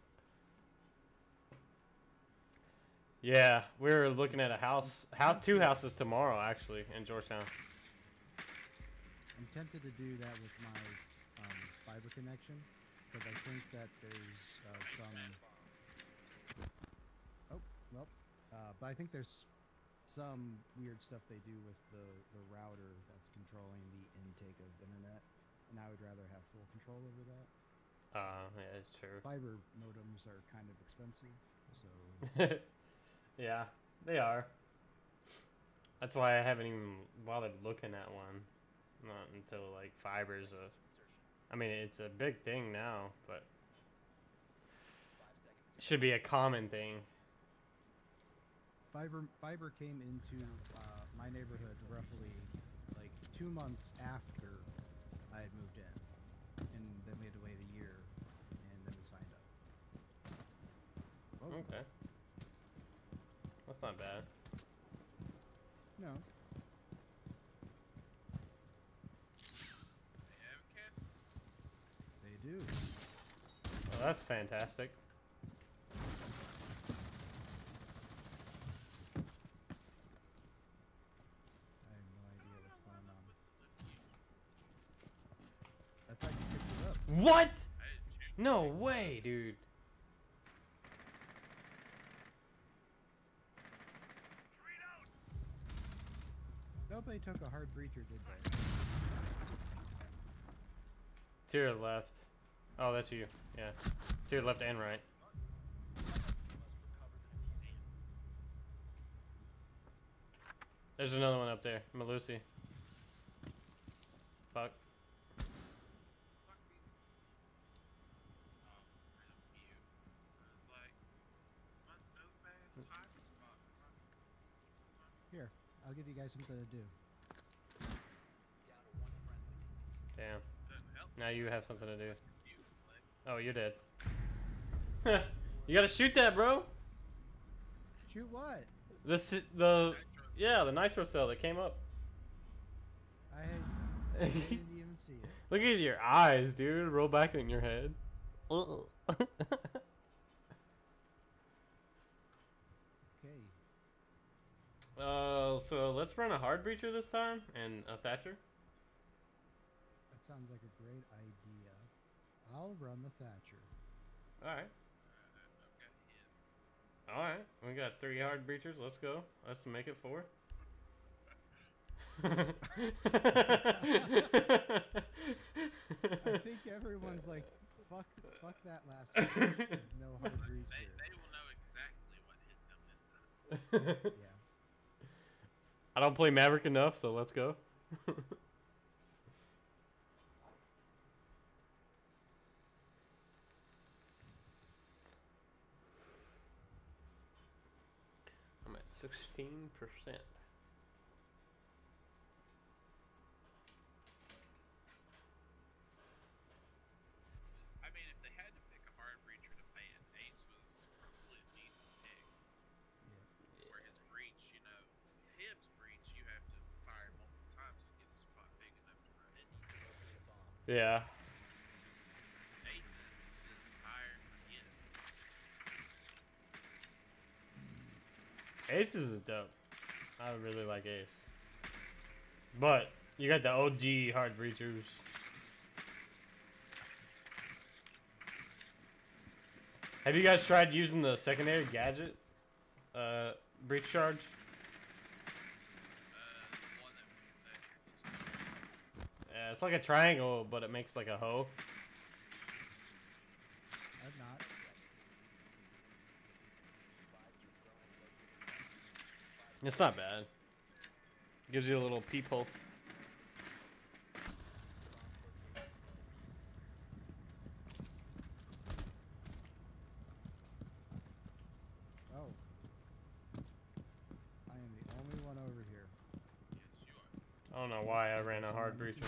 [SPEAKER 1] Yeah, we were looking at a house, house, two houses tomorrow actually in Georgetown.
[SPEAKER 2] I'm tempted to do that with my um, fiber connection because I think that there's uh, some. Oh well, uh, but I think there's some weird stuff they do with the the router that's controlling the intake of internet, and I would rather have full control over that.
[SPEAKER 1] Uh, yeah, it's true.
[SPEAKER 2] Fiber modems are kind of expensive, so
[SPEAKER 1] Yeah, they are. That's why I haven't even bothered looking at one. Not until like fiber's a. I mean, it's a big thing now, but it should be a common thing.
[SPEAKER 2] fiber fiber came into uh, my neighborhood roughly like two months after I had moved in, and then we had to wait a year, and then we signed up. Oh,
[SPEAKER 1] Okay. That's not bad.
[SPEAKER 2] no.
[SPEAKER 6] They have a cast.
[SPEAKER 2] They do.
[SPEAKER 1] Well, that's fantastic.
[SPEAKER 2] I have no idea what's going on. I thought you picked it up.
[SPEAKER 1] What?
[SPEAKER 6] I didn't check.
[SPEAKER 1] No way, dude.
[SPEAKER 2] Nobody took a hard breacher, did they?
[SPEAKER 1] To your left. Oh, that's you. Yeah. To your left and right. There's another one up there. Malusi. Fuck.
[SPEAKER 6] Fuck me. Oh, there's a few. It's like, my dope ass hiding spot.
[SPEAKER 2] Here, I'll give you guys something to do.
[SPEAKER 1] Damn.
[SPEAKER 6] Doesn't help
[SPEAKER 1] Now you have something to do.
[SPEAKER 6] you. Like,
[SPEAKER 1] Oh, you're dead. You gotta shoot that, bro.
[SPEAKER 2] Shoot what?
[SPEAKER 1] This is the
[SPEAKER 6] nitro.
[SPEAKER 1] yeah the nitro cell that came up.
[SPEAKER 2] I, had, I didn't even see it.
[SPEAKER 1] Look at your eyes, dude. Roll back in your head.
[SPEAKER 2] Okay.
[SPEAKER 1] Uh, so let's run a hard breacher this time and a Thatcher.
[SPEAKER 2] That sounds like a great idea. I'll run the Thatcher.
[SPEAKER 1] All right,
[SPEAKER 6] Uh, okay, yeah.
[SPEAKER 1] all right. We got three hard breachers. Let's go. Let's make it four.
[SPEAKER 2] I think everyone's like fuck, fuck that last one. There's no hard breach
[SPEAKER 6] They,
[SPEAKER 2] here.
[SPEAKER 6] they will know exactly what hit them this time.
[SPEAKER 2] Yeah.
[SPEAKER 1] I don't play Maverick enough, so let's go. I'm at sixteen percent.
[SPEAKER 6] I mean, if they had to pick a hard breacher to ban, Ace was probably a decent pick.
[SPEAKER 2] Yeah.
[SPEAKER 6] Where his breach, you know, Hib's breach, you have to fire multiple times to get a spot big enough to run into.
[SPEAKER 1] Yeah.
[SPEAKER 6] Ace's is fire again.
[SPEAKER 1] Aces is dope. I really like Ace. But you got the O G hard breachers. Have you guys tried using the secondary gadget? Uh, breach charge?
[SPEAKER 6] Uh, the one that, that looks like
[SPEAKER 1] Yeah, it's like a triangle, but it makes like a hoe.
[SPEAKER 2] I've not.
[SPEAKER 1] It's not bad. Gives you a little peephole.
[SPEAKER 2] Oh. I am the only one over here.
[SPEAKER 6] yes, you are.
[SPEAKER 1] I don't know why I ran a hard breacher.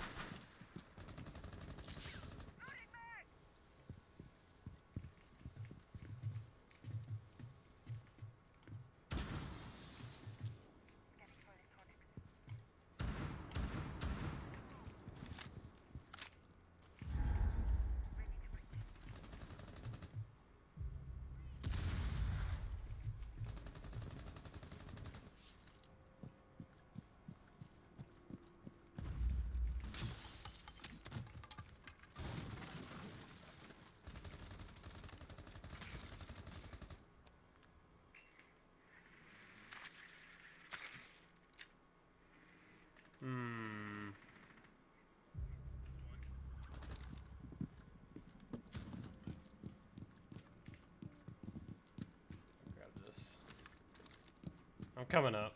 [SPEAKER 1] Hmm. Grab this. I'm coming up.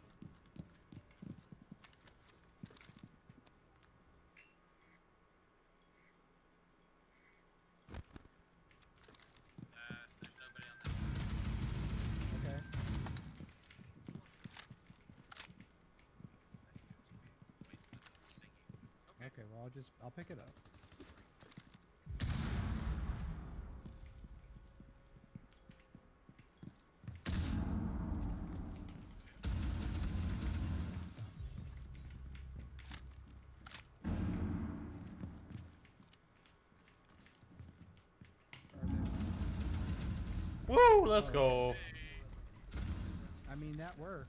[SPEAKER 6] Uh, there's nobody on that.
[SPEAKER 2] Okay. Okay, well I'll just I'll pick it up. Are they-
[SPEAKER 1] Woo! Let's
[SPEAKER 2] Oh,
[SPEAKER 1] go.
[SPEAKER 2] I mean that works.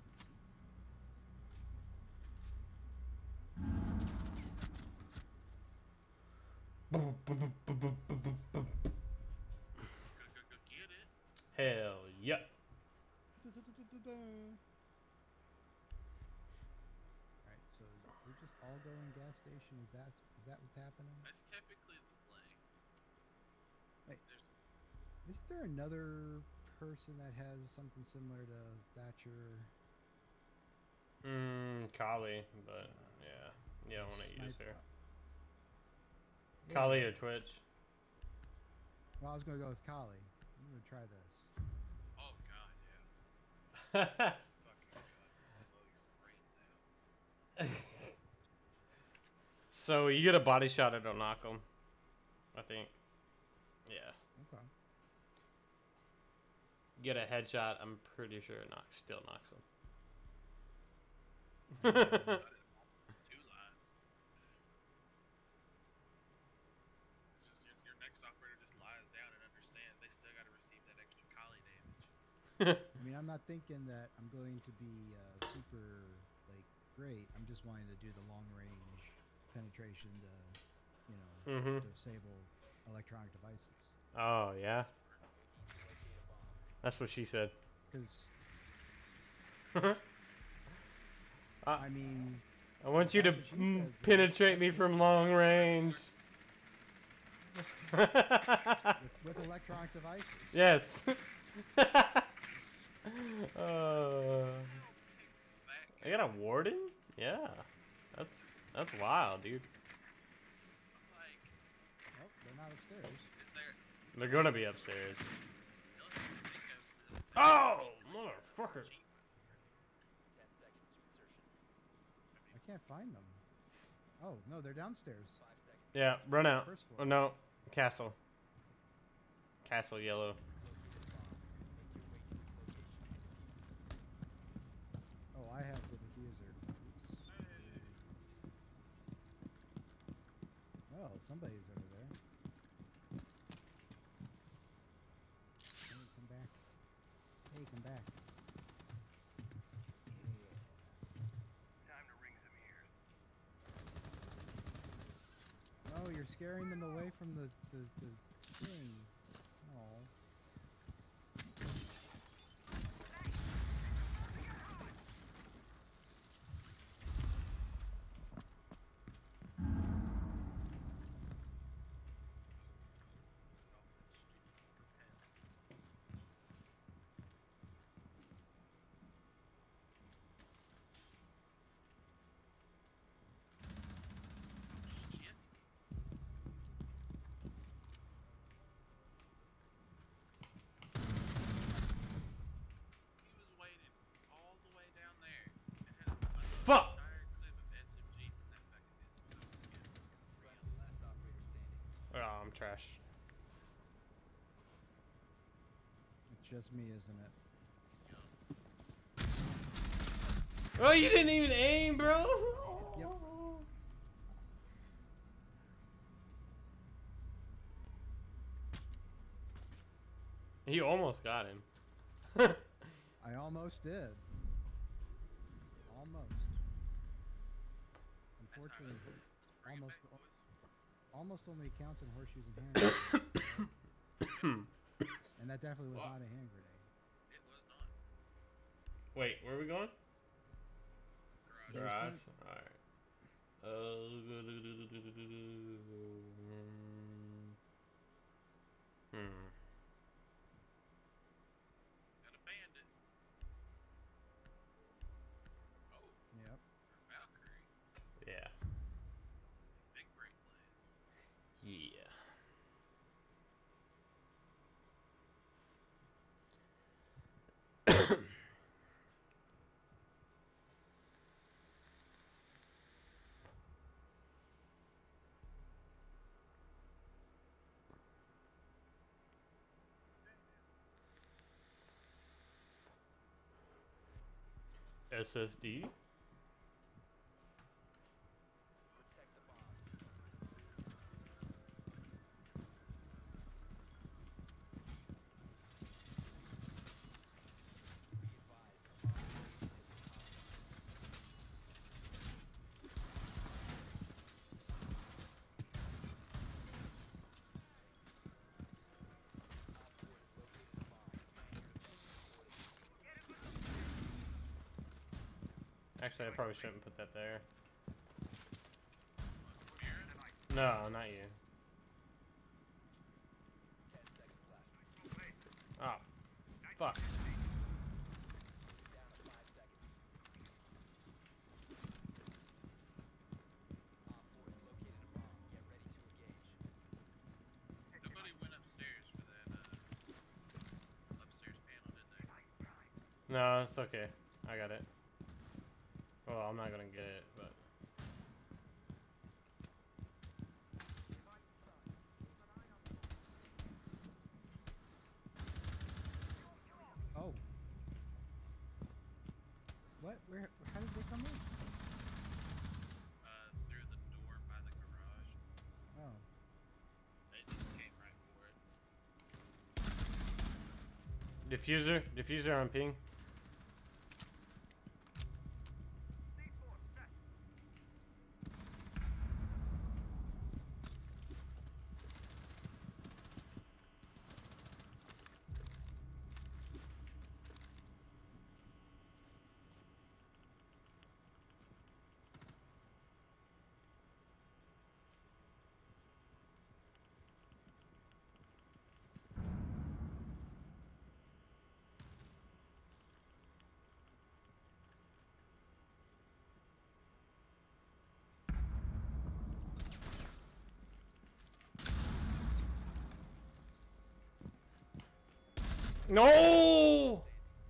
[SPEAKER 6] Go, go, go get it.
[SPEAKER 1] Hell yeah.
[SPEAKER 2] Alright, so we're just all going gas station. Is that is that what's happening?
[SPEAKER 6] That's typically the play.
[SPEAKER 2] Wait.
[SPEAKER 6] There's
[SPEAKER 2] Isn't there another person that has something similar to Thatcher?
[SPEAKER 1] Mmm, Kali, but yeah. You don't want to use
[SPEAKER 2] Sniper-
[SPEAKER 1] her.
[SPEAKER 2] Yeah.
[SPEAKER 1] Kali or Twitch.
[SPEAKER 2] Well, I was gonna go with Kali. I'm gonna try this.
[SPEAKER 6] oh god, yeah. Fucking god. Blow your brains out.
[SPEAKER 1] So you get a body shot, it'll knock him. I think. Yeah.
[SPEAKER 2] Okay.
[SPEAKER 1] Get a headshot, I'm pretty sure it knocks, still knocks him.
[SPEAKER 6] Two lines. It's just your, your next operator just lies down and understands they still got to receive that extra Kali damage.
[SPEAKER 2] I mean, I'm not thinking that I'm going to be uh, super like great. I'm just wanting to do the long range penetration to, you know,
[SPEAKER 1] Mhm.
[SPEAKER 2] disable electronic devices.
[SPEAKER 1] Oh, yeah? That's what she said.
[SPEAKER 2] Because
[SPEAKER 1] I,
[SPEAKER 2] I mean,
[SPEAKER 1] I want you to
[SPEAKER 2] That's what she
[SPEAKER 1] mm,
[SPEAKER 2] said.
[SPEAKER 1] penetrate me from long range.
[SPEAKER 2] with, with electronic devices.
[SPEAKER 1] Yes. uh, I got a warden? Yeah. That's that's wild, dude.
[SPEAKER 6] Like,
[SPEAKER 2] Nope, they're not upstairs.
[SPEAKER 6] is there?
[SPEAKER 1] They're gonna be upstairs.
[SPEAKER 6] The only thing I can think of is is
[SPEAKER 1] Oh, motherfucker.
[SPEAKER 2] I can't find them. Oh, no, they're downstairs.
[SPEAKER 1] Yeah, run out.
[SPEAKER 2] First floor.
[SPEAKER 1] Oh no, castle. Castle yellow.
[SPEAKER 2] Oh, I have the diffuser. Oops. Well, somebody's over there. Hey, come back. Hey, come back. Oh, you're scaring them away from the, the, the thing. Oh.
[SPEAKER 6] shit. He was waiting all the way down there and had a
[SPEAKER 1] Fuck.
[SPEAKER 6] entire clip of S M G from that fucking distance.
[SPEAKER 1] Oh, I'm trash.
[SPEAKER 2] It's just me, isn't it?
[SPEAKER 1] Oh, you didn't even aim, bro.
[SPEAKER 2] Yep.
[SPEAKER 1] You almost got him.
[SPEAKER 2] I almost did. Almost. Unfortunately, almost almost only counts in horseshoes and hand grenades. And that definitely was not a hand grenade.
[SPEAKER 6] It was not.
[SPEAKER 1] Wait, where are we going?
[SPEAKER 6] Garage.
[SPEAKER 1] Garage. All right. Uh, hmm.
[SPEAKER 6] Got a bandit. Oh,
[SPEAKER 2] Yep.
[SPEAKER 6] Valkyrie.
[SPEAKER 1] Yeah.
[SPEAKER 6] Big break plans.
[SPEAKER 1] Yeah. S S D. Actually, I probably shouldn't put that there. No, not you. Oh, fuck.
[SPEAKER 6] Nobody went upstairs for that uh, upstairs panel, did they?
[SPEAKER 1] No, it's okay. I got it. Well, I'm not gonna get it, but.
[SPEAKER 2] Oh. What? Where? How did they come in?
[SPEAKER 6] Uh, through the door by the garage.
[SPEAKER 2] Oh.
[SPEAKER 6] They just came right for it.
[SPEAKER 1] Diffuser? Diffuser on ping. No!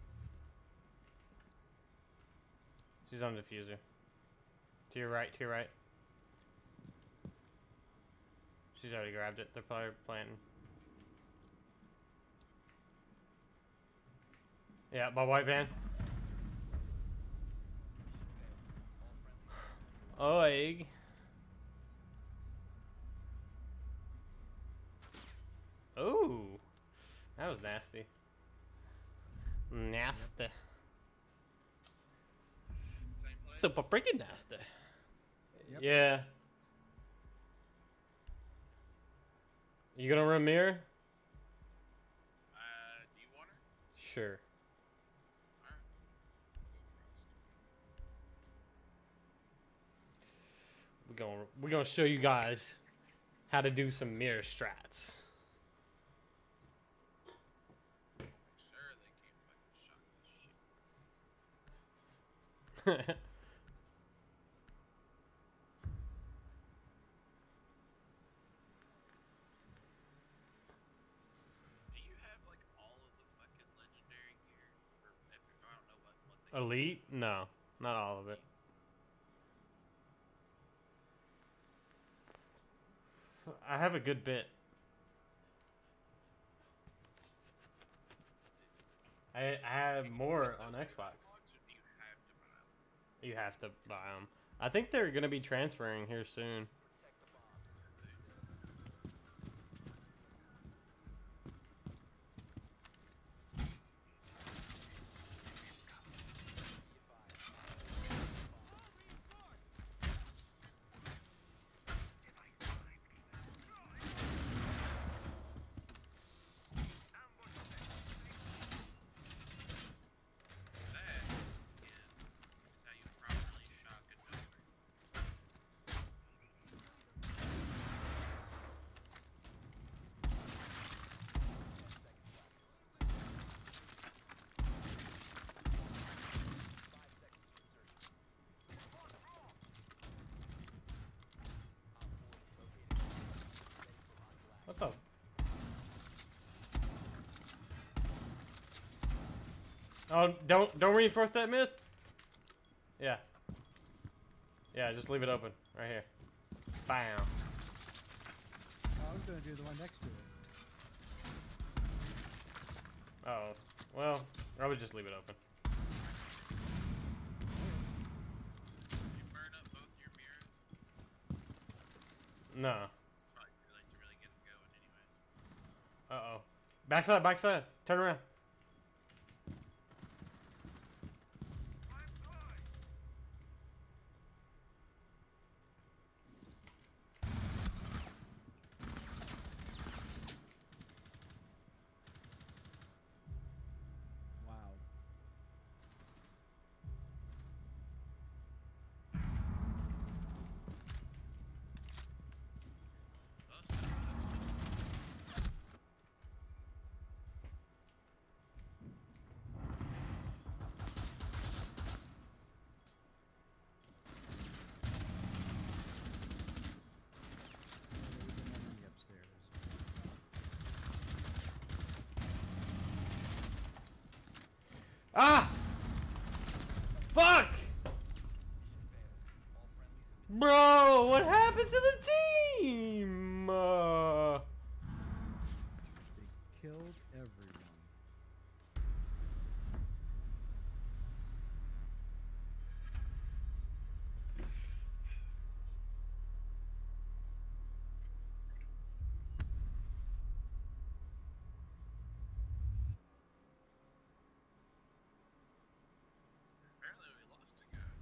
[SPEAKER 1] She's on diffuser. To your right, to your right. She's already grabbed it. They're probably planting. Yeah, by white van. Oig. Ooh. That was nasty. Nasty.
[SPEAKER 6] Same place.
[SPEAKER 1] Super freaking nasty.
[SPEAKER 2] Yep.
[SPEAKER 1] Yeah. You gonna run mirror?
[SPEAKER 6] Uh, do you want her?
[SPEAKER 1] Sure.
[SPEAKER 6] Alright.
[SPEAKER 1] We're gonna we're gonna show you guys how to do some mirror strats.
[SPEAKER 6] Sure, they can't fucking shot this shit. Do you have like all of the fucking legendary gear? Or epic? I don't know what what they
[SPEAKER 1] Elite? No, not all of it. I have a good bit. I, I have more on Xbox.
[SPEAKER 6] Or do you have to buy them?
[SPEAKER 1] You have to buy them. I think they're gonna be transferring here soon.
[SPEAKER 6] That is, is how you properly shock a builder.
[SPEAKER 1] What the? Oh, don't don't reinforce that myth. Yeah. Yeah, just leave it open right here. Bam.
[SPEAKER 2] I was gonna do the one next to it.
[SPEAKER 1] Oh, well, I would just leave it open.
[SPEAKER 6] You burn up both your mirrors.
[SPEAKER 1] No.
[SPEAKER 6] It's probably too late to really get them going, anyways.
[SPEAKER 1] Uh oh. Backside, backside. Turn around.
[SPEAKER 2] Wow. There was an enemy upstairs.
[SPEAKER 1] Ah! Fuck! Bro, what happened to the team? Uh,
[SPEAKER 2] They killed everyone.
[SPEAKER 6] Apparently we lost a guy.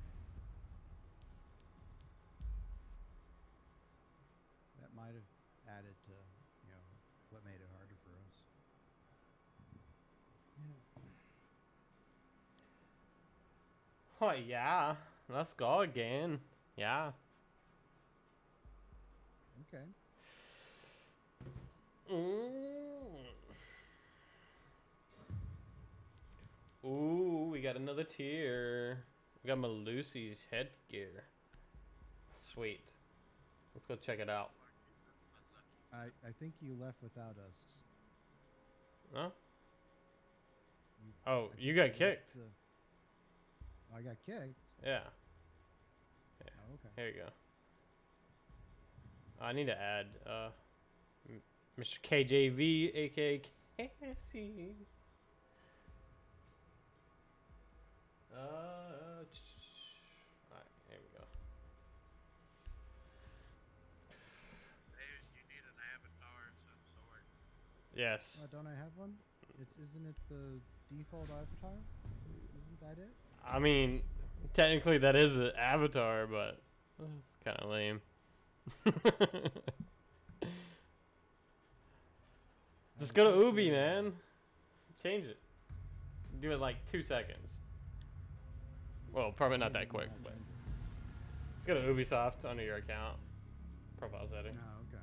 [SPEAKER 2] That might have added to, you know, what made it harder for us. Yeah.
[SPEAKER 1] oh yeah, let's go again. Yeah.
[SPEAKER 2] Okay.
[SPEAKER 1] Mm. Ooh, we got another tier. We got Malusi's headgear. Sweet. Let's go check it out.
[SPEAKER 2] I I think you left without us.
[SPEAKER 1] Huh?
[SPEAKER 2] You,
[SPEAKER 1] Oh,
[SPEAKER 2] I
[SPEAKER 1] you
[SPEAKER 2] think
[SPEAKER 1] got
[SPEAKER 2] you
[SPEAKER 1] kicked.
[SPEAKER 2] the- I got kicked.
[SPEAKER 1] Yeah.
[SPEAKER 2] Oh, okay.
[SPEAKER 1] Here you go. I need to add uh, M- Mister K J V, aka Cassie. Uh, Alright, here we go.
[SPEAKER 6] David, you need an avatar of some sort.
[SPEAKER 1] Yes.
[SPEAKER 2] Uh, don't I have one? It's isn't it the default avatar? Isn't that it?
[SPEAKER 1] I mean, technically that is an avatar, but it's kind of lame. Just go to Ubi, man. Change it. Do it in like two seconds. Well, probably not that quick, but just go to Ubisoft under your account. Profile settings.
[SPEAKER 2] Oh, okay.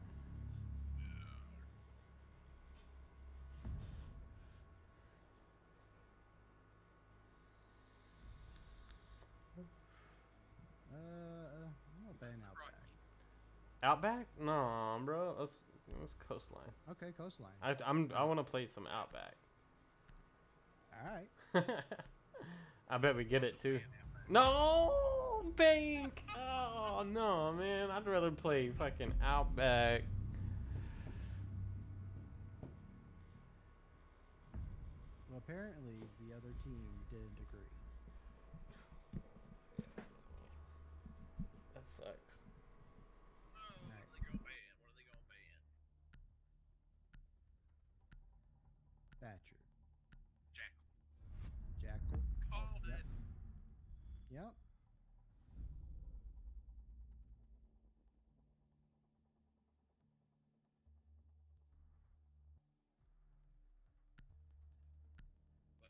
[SPEAKER 2] Uh, uh, I'm not paying Outback.
[SPEAKER 1] Outback? No, bro. Let's let's coastline.
[SPEAKER 2] Okay, coastline.
[SPEAKER 1] I I'm I want to play some Outback.
[SPEAKER 2] All right.
[SPEAKER 1] I bet we get it too. No, bank. Oh no, man. I'd rather play fucking Outback.
[SPEAKER 2] Well, apparently the other team didn't agree.
[SPEAKER 1] That sucks.
[SPEAKER 6] Oh, what
[SPEAKER 2] Right.
[SPEAKER 6] are they gonna ban? What are they gonna ban?
[SPEAKER 2] Thatcher.
[SPEAKER 6] Jackal.
[SPEAKER 2] Jackal.
[SPEAKER 6] Called
[SPEAKER 2] yep.
[SPEAKER 6] it.
[SPEAKER 2] Yep.
[SPEAKER 6] But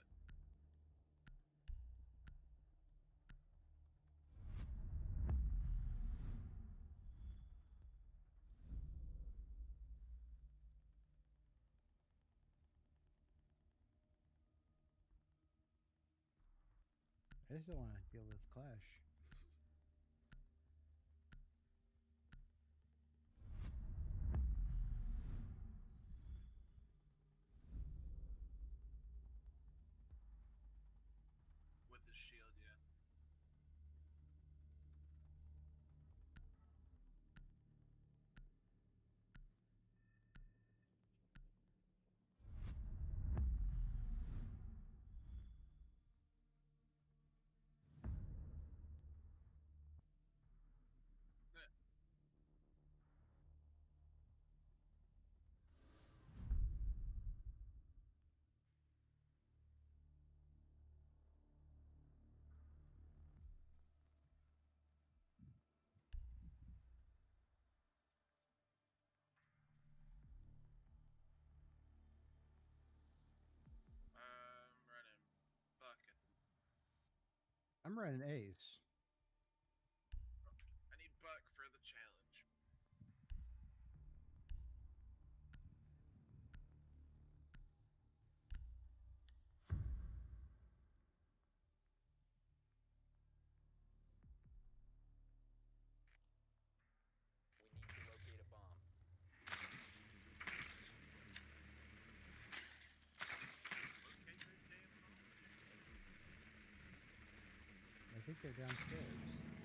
[SPEAKER 2] I just don't want to deal with this clash.
[SPEAKER 6] with the shield, yeah. I'm running bucket.
[SPEAKER 2] I'm running Ace.
[SPEAKER 6] I need buck for the challenge. Locate that damn phone.
[SPEAKER 2] I think they're downstairs.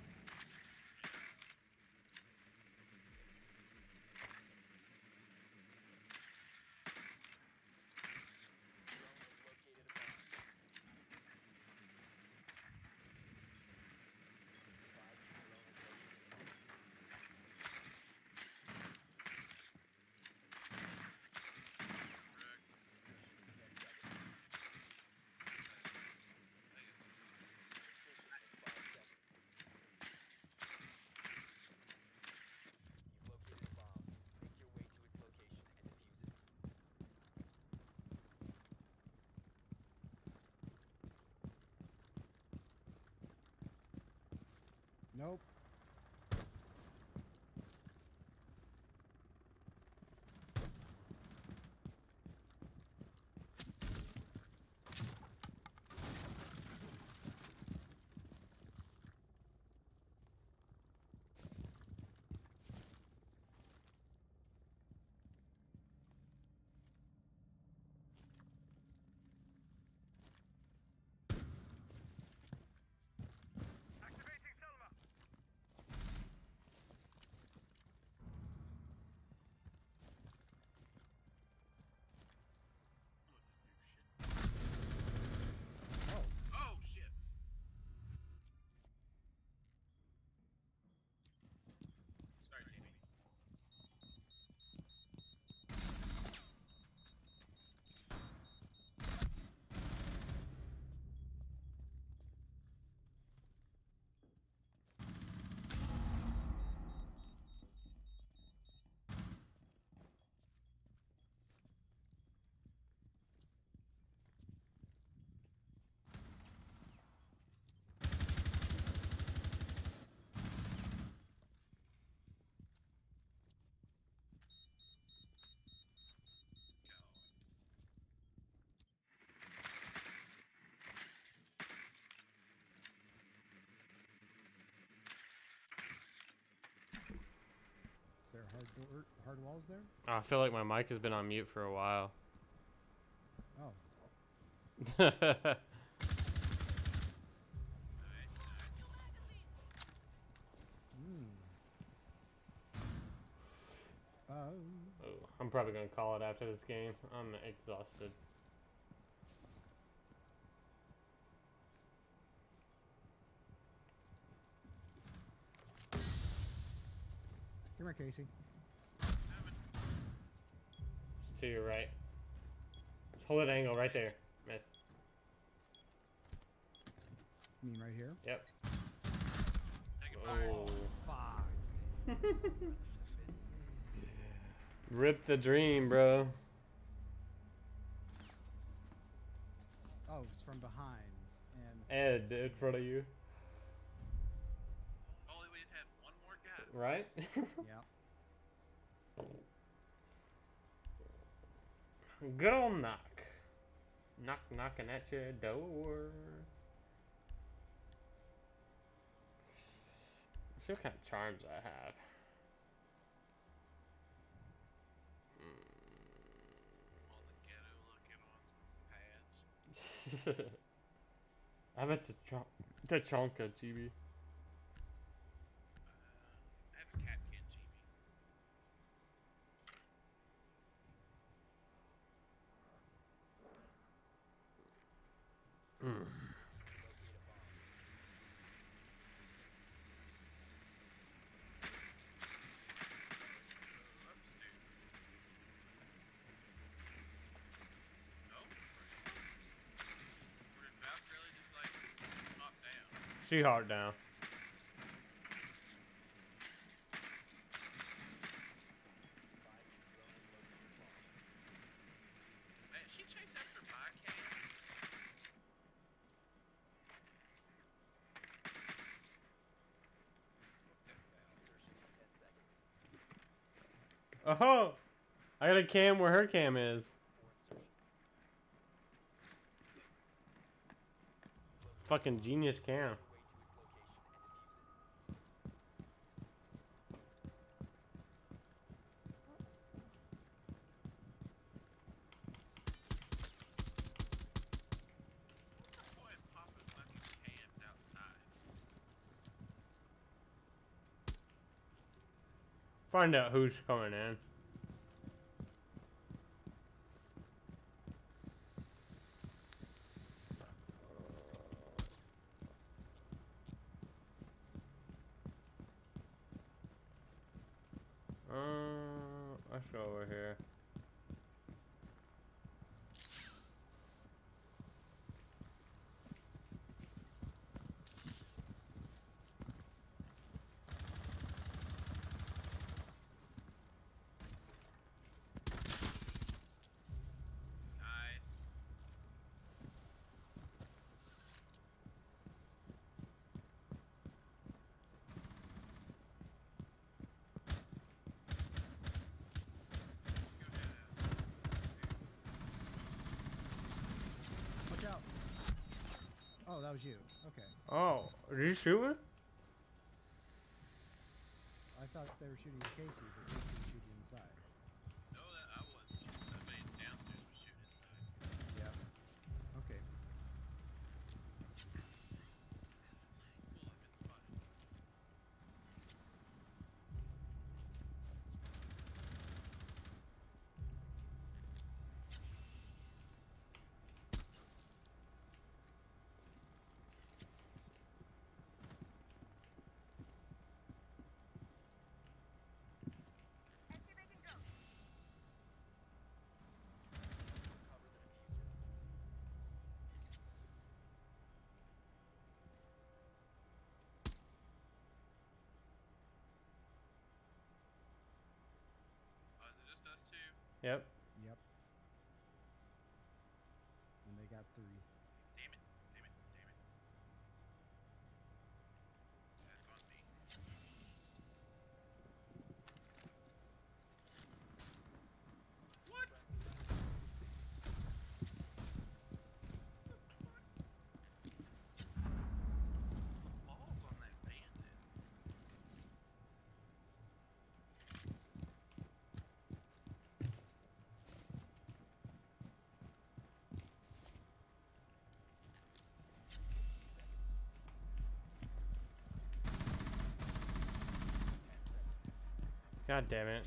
[SPEAKER 2] Nope. hard door, hard walls there?
[SPEAKER 1] Oh, I feel like my mic has been on mute for a while.
[SPEAKER 2] Oh. Hmm. Um.
[SPEAKER 1] Oh, I'm probably gonna call it after this game. I'm exhausted.
[SPEAKER 2] Come here, Casey.
[SPEAKER 1] To your right. Hold it angle right there, miss.
[SPEAKER 2] You mean right here?
[SPEAKER 1] Yep.
[SPEAKER 6] Take it back.
[SPEAKER 1] Oh.
[SPEAKER 2] Fuck.
[SPEAKER 1] Rip the dream, bro.
[SPEAKER 2] Oh, it's from behind. And
[SPEAKER 1] Ed in front of you.
[SPEAKER 6] Only we had one more guy.
[SPEAKER 1] Right?
[SPEAKER 2] yeah.
[SPEAKER 1] Good old knock. Knock knocking at your door. Let's see what kind of charms I have.
[SPEAKER 6] All the ghetto looking ones with pads.
[SPEAKER 1] I have a Tach- Tachanka, G B.
[SPEAKER 6] Uh, I have a cat kid G B.
[SPEAKER 1] Mm. She hard down.
[SPEAKER 6] Man, she chased after my cam.
[SPEAKER 1] Oh, I got a cam where her cam is. Fucking genius cam.
[SPEAKER 6] Boy, Papa fucking cammed outside.
[SPEAKER 1] Find out who's coming in. Uh, let's go over here.
[SPEAKER 6] Nice.
[SPEAKER 2] Watch out. Oh, that was you. Okay.
[SPEAKER 1] Oh, did you shoot me?
[SPEAKER 2] I thought they were shooting at Casey, but Casey was shooting inside.
[SPEAKER 6] No, that I wasn't shooting. Somebody downstairs was shooting inside.
[SPEAKER 2] Yep. Okay.
[SPEAKER 6] Cool, I'm in the fun. Oh, is it just us two?
[SPEAKER 1] Yep.
[SPEAKER 2] Yep. And they got three.
[SPEAKER 6] Damn it, damn it, damn it. That's on me. What? Balls on that bandit.
[SPEAKER 1] God damn it.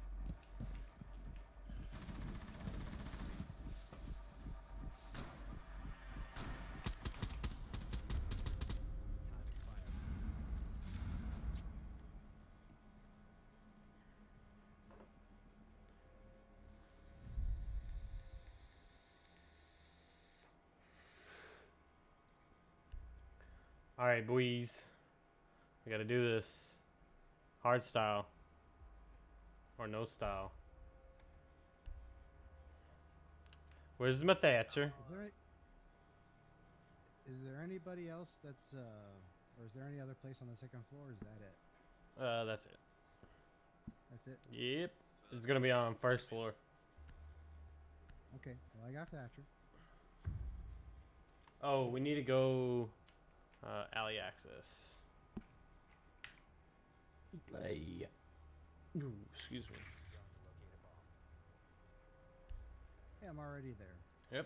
[SPEAKER 1] Alright, boys. We gotta do this. Hard style. Or no style. Where's my Thatcher?
[SPEAKER 2] Is there, a- is there anybody else that's, uh, or is there any other place on the second floor? Or is that it?
[SPEAKER 1] Uh, that's it.
[SPEAKER 2] That's it?
[SPEAKER 1] Yep. It's gonna be on first floor.
[SPEAKER 2] Okay, well, I got Thatcher.
[SPEAKER 1] Oh, we need to go uh, alley access. Hey. Ooh, excuse me.
[SPEAKER 2] Yeah, I'm already there.
[SPEAKER 1] Yep.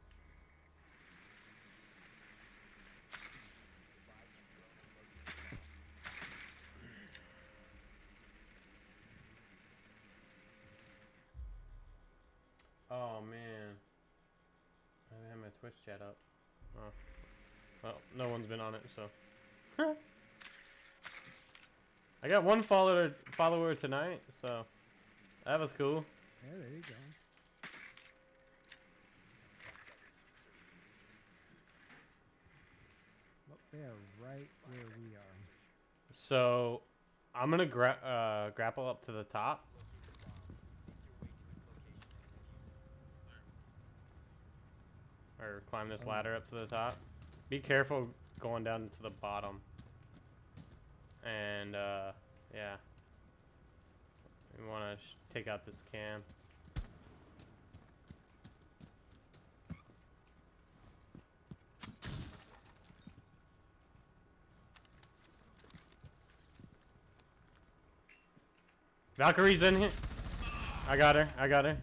[SPEAKER 1] Oh man. I haven't had my Twitch chat up. Oh. Well, no one's been on it, so. I got one follower follower tonight, so that was cool.
[SPEAKER 2] Yeah, there you go. Well, they are right where we are.
[SPEAKER 1] So I'm gonna gra uh, grapple up to the top. Or climb this
[SPEAKER 2] Oh.
[SPEAKER 1] ladder up to the top. Be careful going down to the bottom. And uh, yeah, we want to take out this cam. Valkyrie's in here. I got her. I got her.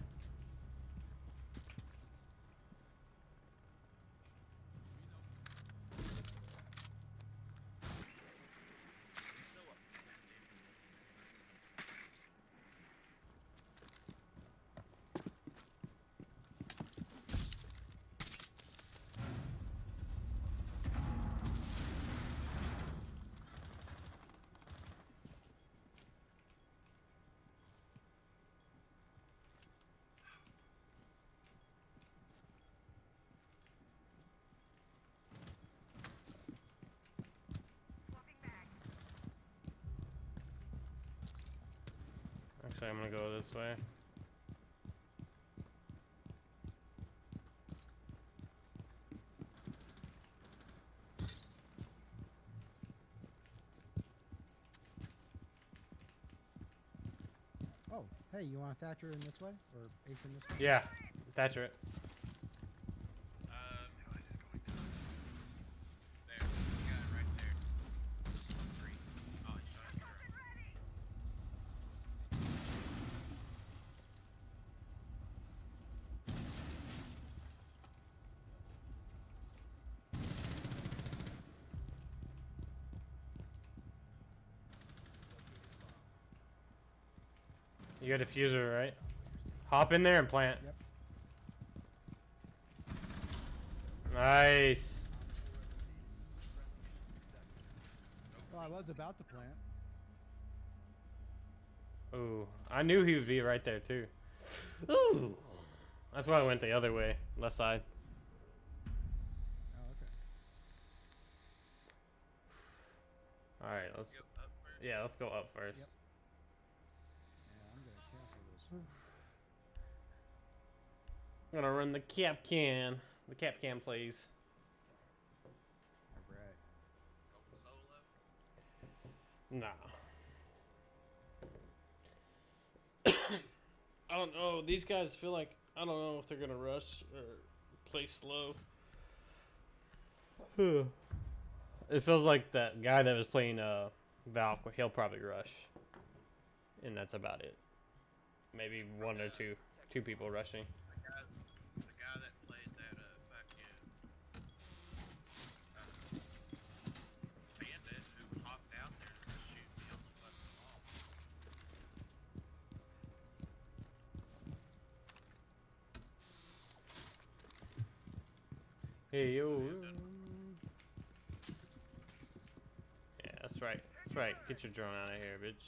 [SPEAKER 1] Actually, I'm gonna go this way.
[SPEAKER 2] Oh, hey, you want Thatcher in this way? Or Ace in this way?
[SPEAKER 1] Yeah, that's right.
[SPEAKER 6] Um, there, you got it right there. Three. Oh, you shot it. Right.
[SPEAKER 1] You got a diffuser, right? Hop in there and plant.
[SPEAKER 2] Yep.
[SPEAKER 1] Nice.
[SPEAKER 2] Well, I was about to plant.
[SPEAKER 1] Ooh, I knew he would be right there too. Ooh, that's why I went the other way, left side.
[SPEAKER 2] Oh, okay.
[SPEAKER 1] All right, let's.
[SPEAKER 6] Go up first.
[SPEAKER 1] Yeah, let's go up first.
[SPEAKER 2] Yep. Yeah, I'm gonna cancel this.
[SPEAKER 1] I'm gonna run the cap can. The cap can, please.
[SPEAKER 2] Alright.
[SPEAKER 6] Going solo.
[SPEAKER 1] Nah. I don't know. These guys feel like I don't know if they're gonna rush or play slow. It feels like that guy that was playing uh Valk. He'll probably rush, and that's about it. Maybe one or two, two people rushing.
[SPEAKER 6] The guy, the guy that played that uh fucking uh, bandit who hopped out there to shoot me on the fucking wall.
[SPEAKER 1] Hey yo. Yeah, that's right. That's right. Get your drone out of here, bitch.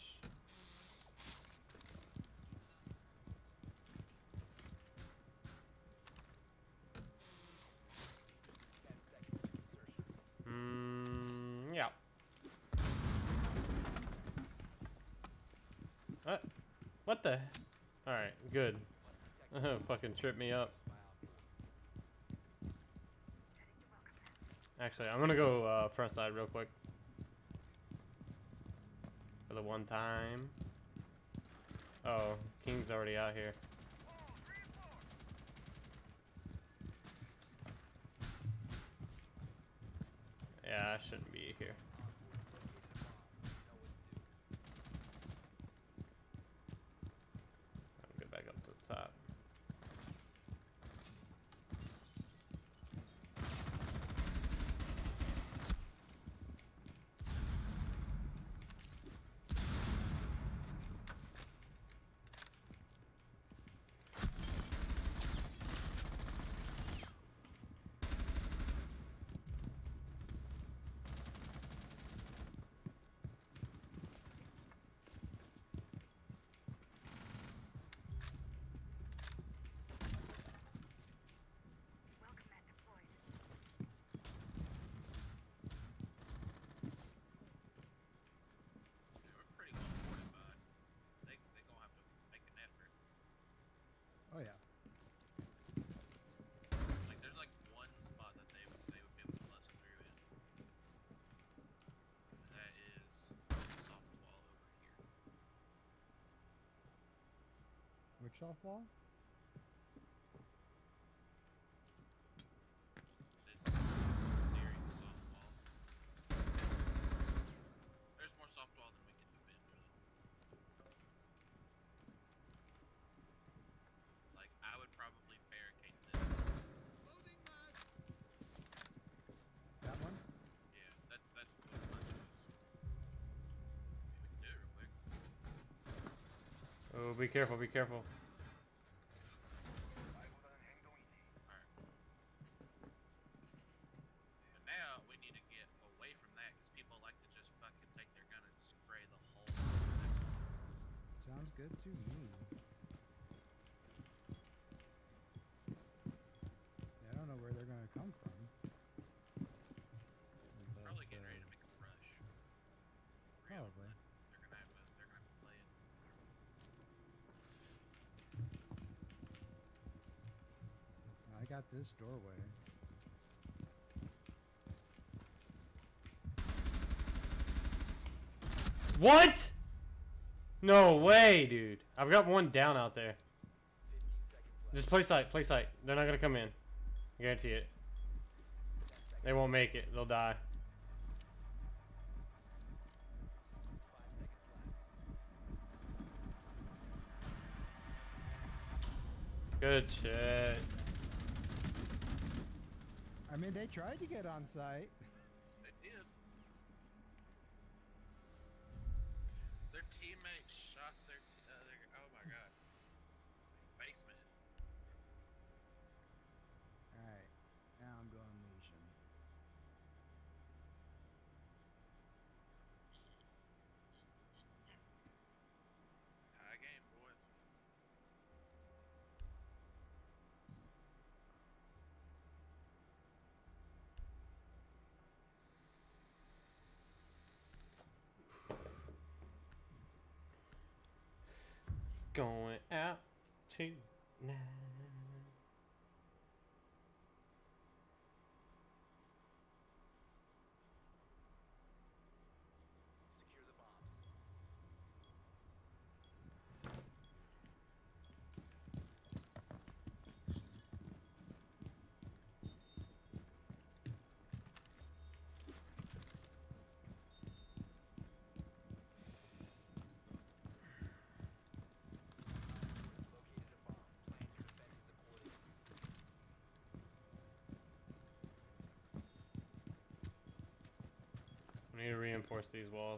[SPEAKER 1] Mm, yeah. What? What the? All right, good. Fucking trip me up. Actually, I'm gonna go uh, front side real quick for the one time. Oh, King's already out here. Yeah, I shouldn't be here. I'll get back up to the top.
[SPEAKER 6] Yeah, we're pretty well fortified. They they gonna have to make an effort.
[SPEAKER 2] Oh yeah.
[SPEAKER 6] Like there's like one spot that they would they would be able to bust through in. And that is this soft wall over here.
[SPEAKER 2] Which off wall?
[SPEAKER 6] This series soft wall. There's more soft wall than we can defend, really. Like I would probably barricade this.
[SPEAKER 2] That one?
[SPEAKER 6] Yeah, that's that's what my choice. We can do it real quick.
[SPEAKER 1] Oh, be careful, be careful.
[SPEAKER 6] Alright. But now we need to get away from that because people like to just fucking take their gun and spray the whole thing.
[SPEAKER 2] Sounds good to me. Yeah, I don't know where they're gonna come from. But,
[SPEAKER 6] Probably getting
[SPEAKER 2] uh,
[SPEAKER 6] ready to make a rush. Real
[SPEAKER 2] Probably.
[SPEAKER 6] then. They're gonna have to they're gonna have to play it.
[SPEAKER 2] I got this doorway.
[SPEAKER 1] What? No way, dude. I've got one down out there. Just play sight, play sight. They're not gonna come in. I guarantee it. They won't make it. They'll die. Good shit.
[SPEAKER 2] I mean, they tried to get on site.
[SPEAKER 6] They did. Their teammates shot their t uh, their oh my god. Basement.
[SPEAKER 2] Alright, now I'm going Lucian.
[SPEAKER 6] Tie game, boys.
[SPEAKER 1] Going out tonight. We need to reinforce these walls.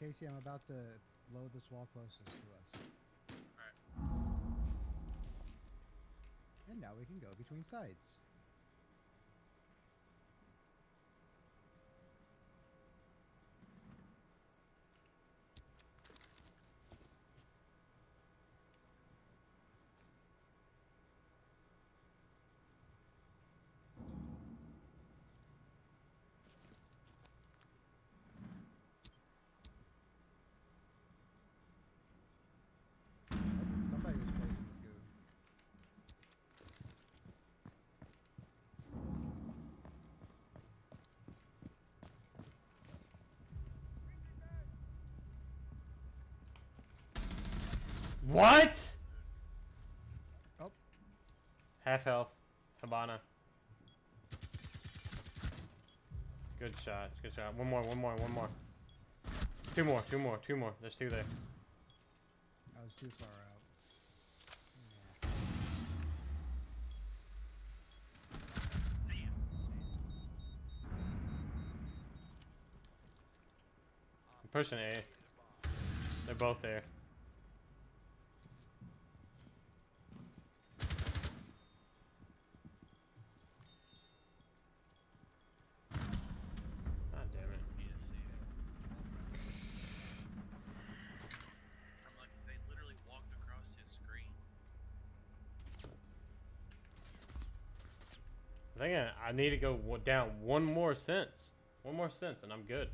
[SPEAKER 2] Casey, I'm about to load this wall closest to us.
[SPEAKER 6] Alright.
[SPEAKER 2] And now we can go between sides. Somebody was placing the goo.
[SPEAKER 1] What?
[SPEAKER 2] Oh.
[SPEAKER 1] Half health. Habana. Good shot. Good shot. One more. One more. One more. Two more. Two more. Two more. There's two there.
[SPEAKER 2] I was too far out.
[SPEAKER 1] I'm pushing A. They're both there. God damn it.
[SPEAKER 6] I'm like, they literally walked across his screen.
[SPEAKER 1] I think I, I need to go w- down one more sense. One more sense and I'm good.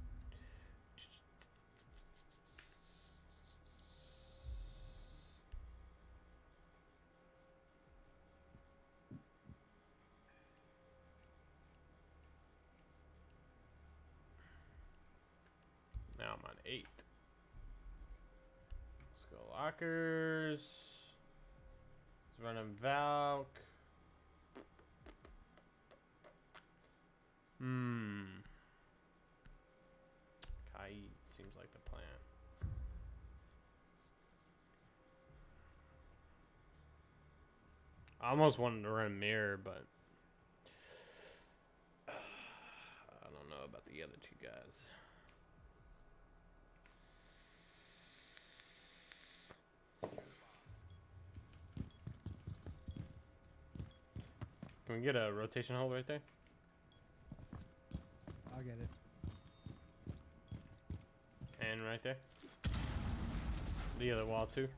[SPEAKER 1] Now I'm on eight. Let's go lockers. Let's run him Valk. Hmm. Kai seems like the plan. I almost wanted to run mirror, but uh, I don't know about the other two guys. Can we get a rotation hold right there?
[SPEAKER 2] I'll get it.
[SPEAKER 1] And right there. The other wall too.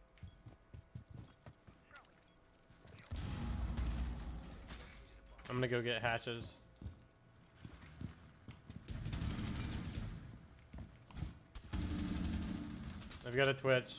[SPEAKER 1] I'm gonna go get hatches. I've got a twitch.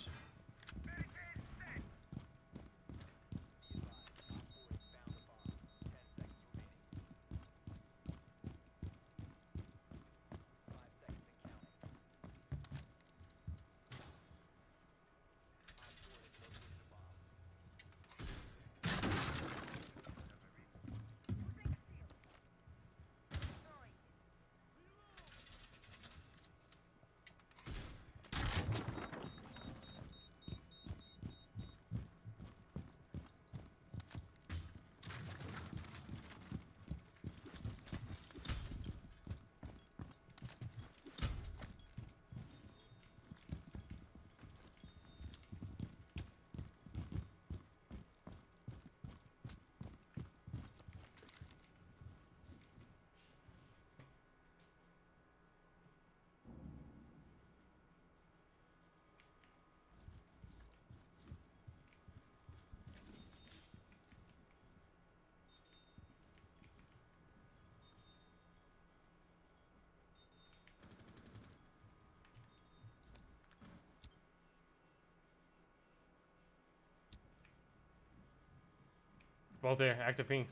[SPEAKER 1] Both there, active pinks.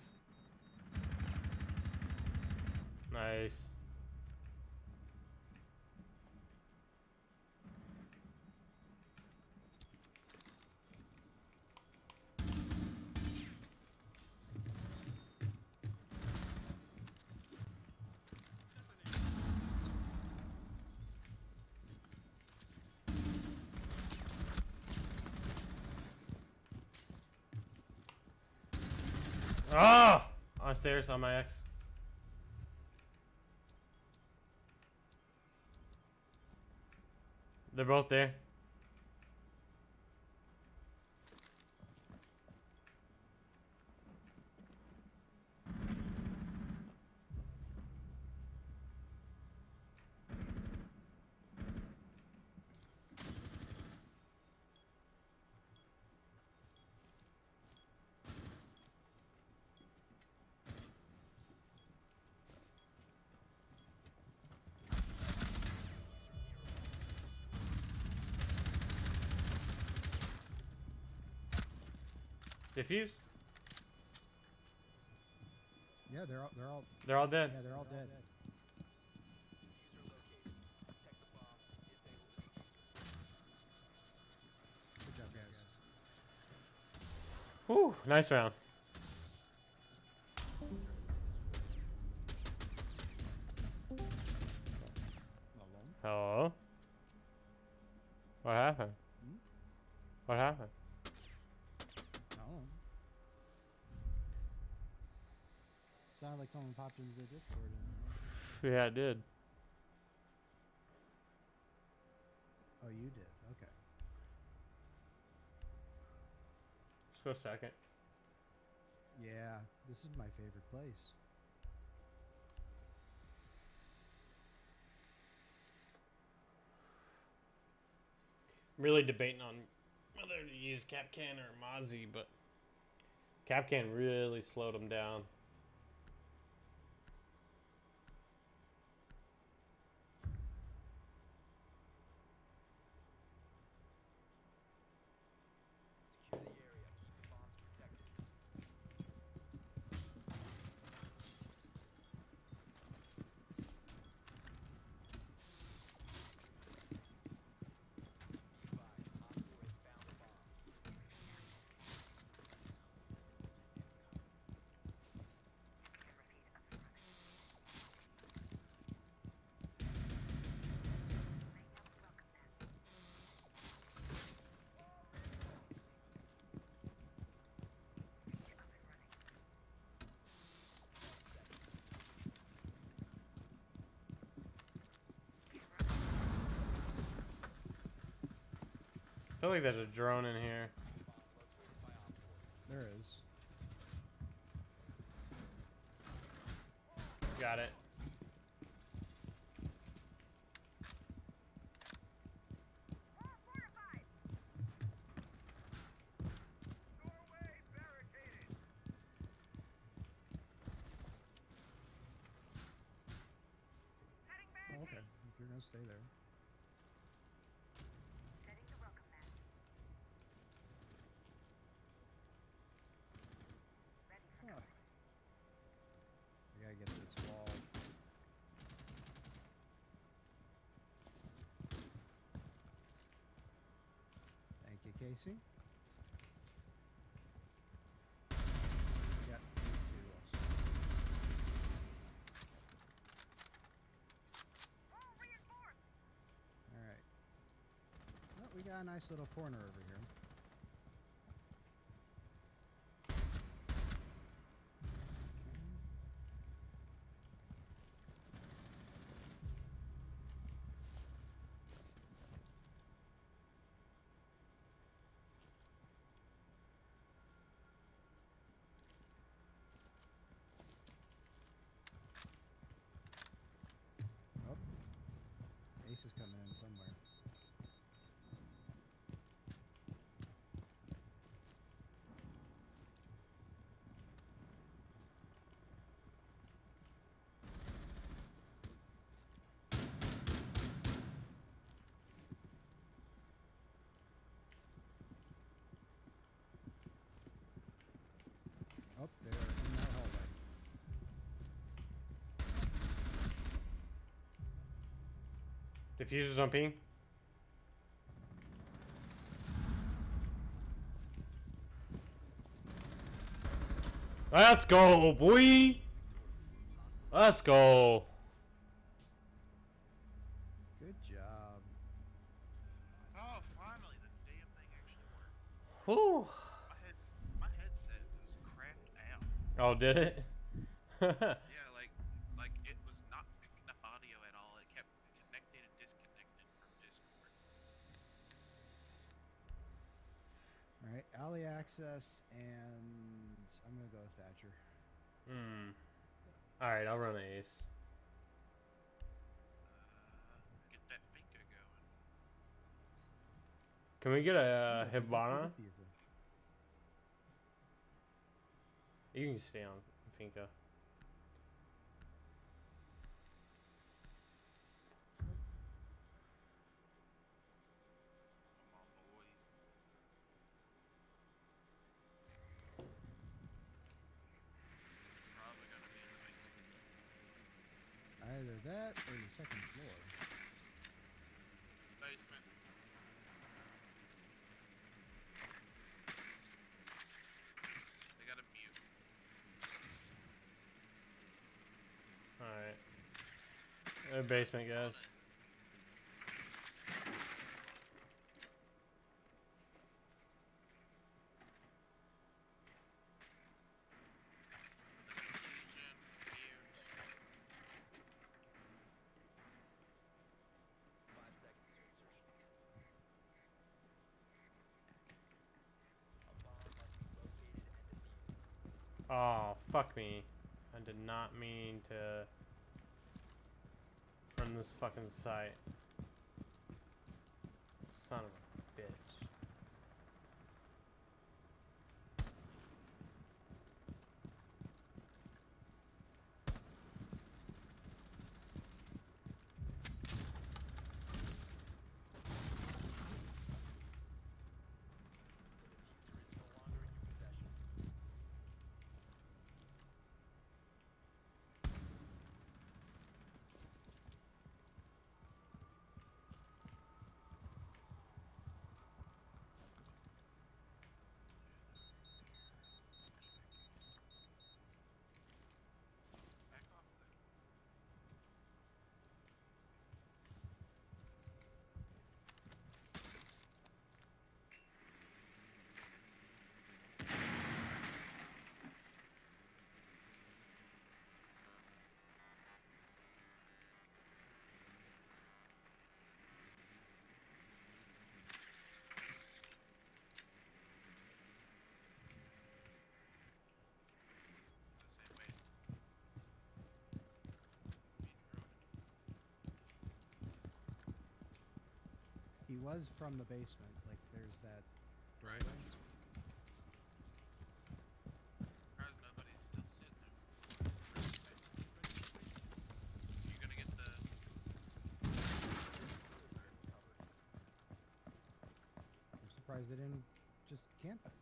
[SPEAKER 1] Nice. Oh! On stairs on my X. They're both there. Defuse?
[SPEAKER 2] Yeah, they're all they're all
[SPEAKER 1] They're all dead.
[SPEAKER 2] yeah they're all dead. Good job, guys.
[SPEAKER 1] Whew, nice round. Hello? What happened?
[SPEAKER 2] Hmm?
[SPEAKER 1] What happened?
[SPEAKER 2] Oh. Sounded like someone popped into the Discord. And
[SPEAKER 1] Yeah, it did.
[SPEAKER 2] oh, you did. Okay.
[SPEAKER 1] Let's go second.
[SPEAKER 2] Yeah, this is my favorite place.
[SPEAKER 1] I'm really debating on whether to use Capcan or Mozzie, but Capcan really slowed him down. I feel like there's a drone in here.
[SPEAKER 2] There is.
[SPEAKER 1] Got it.
[SPEAKER 2] Oh, okay. If you're gonna stay there. Huh. I gotta get to this wall. Thank you, Casey. Yep, me too. Also. All right. Well, we got a nice little corner over here. Oh, Ace is coming in somewhere. Oh, they're in that hallway.
[SPEAKER 1] Diffusers on ping. Let's go, boy. Let's go.
[SPEAKER 2] Good job.
[SPEAKER 6] Oh, finally, the damn thing actually worked.
[SPEAKER 1] Whew.
[SPEAKER 6] My head, my headset was crapped out.
[SPEAKER 1] Oh, did it?
[SPEAKER 6] Yeah, like, like it was not picking up audio at all. It kept connecting and disconnecting from Discord.
[SPEAKER 2] Alright, alley access, and I'm gonna go with Thatcher.
[SPEAKER 1] Hmm. Alright, I'll run Ace.
[SPEAKER 6] Uh, get that finger going.
[SPEAKER 1] Can we get a uh,
[SPEAKER 2] Ooh,
[SPEAKER 1] Hibana?
[SPEAKER 2] fifty fifty.
[SPEAKER 1] You can stay on Finka.
[SPEAKER 6] Come on, boys. Probably gonna be in the basement.
[SPEAKER 2] Either that or the second floor.
[SPEAKER 6] Basement. They got a mute.
[SPEAKER 1] Alright. Uh, basement, guys.
[SPEAKER 6] Legion, mute.
[SPEAKER 1] Oh, fuck me. I did not mean to run this fucking site. Son of a bitch.
[SPEAKER 6] Back off of there. The same way. Being ruined.
[SPEAKER 2] He was from the basement. Like, there's that.
[SPEAKER 6] Right.
[SPEAKER 2] doorway.
[SPEAKER 6] How's nobody still sitting there? You gonna get the...
[SPEAKER 2] I'm surprised they didn't just camp it.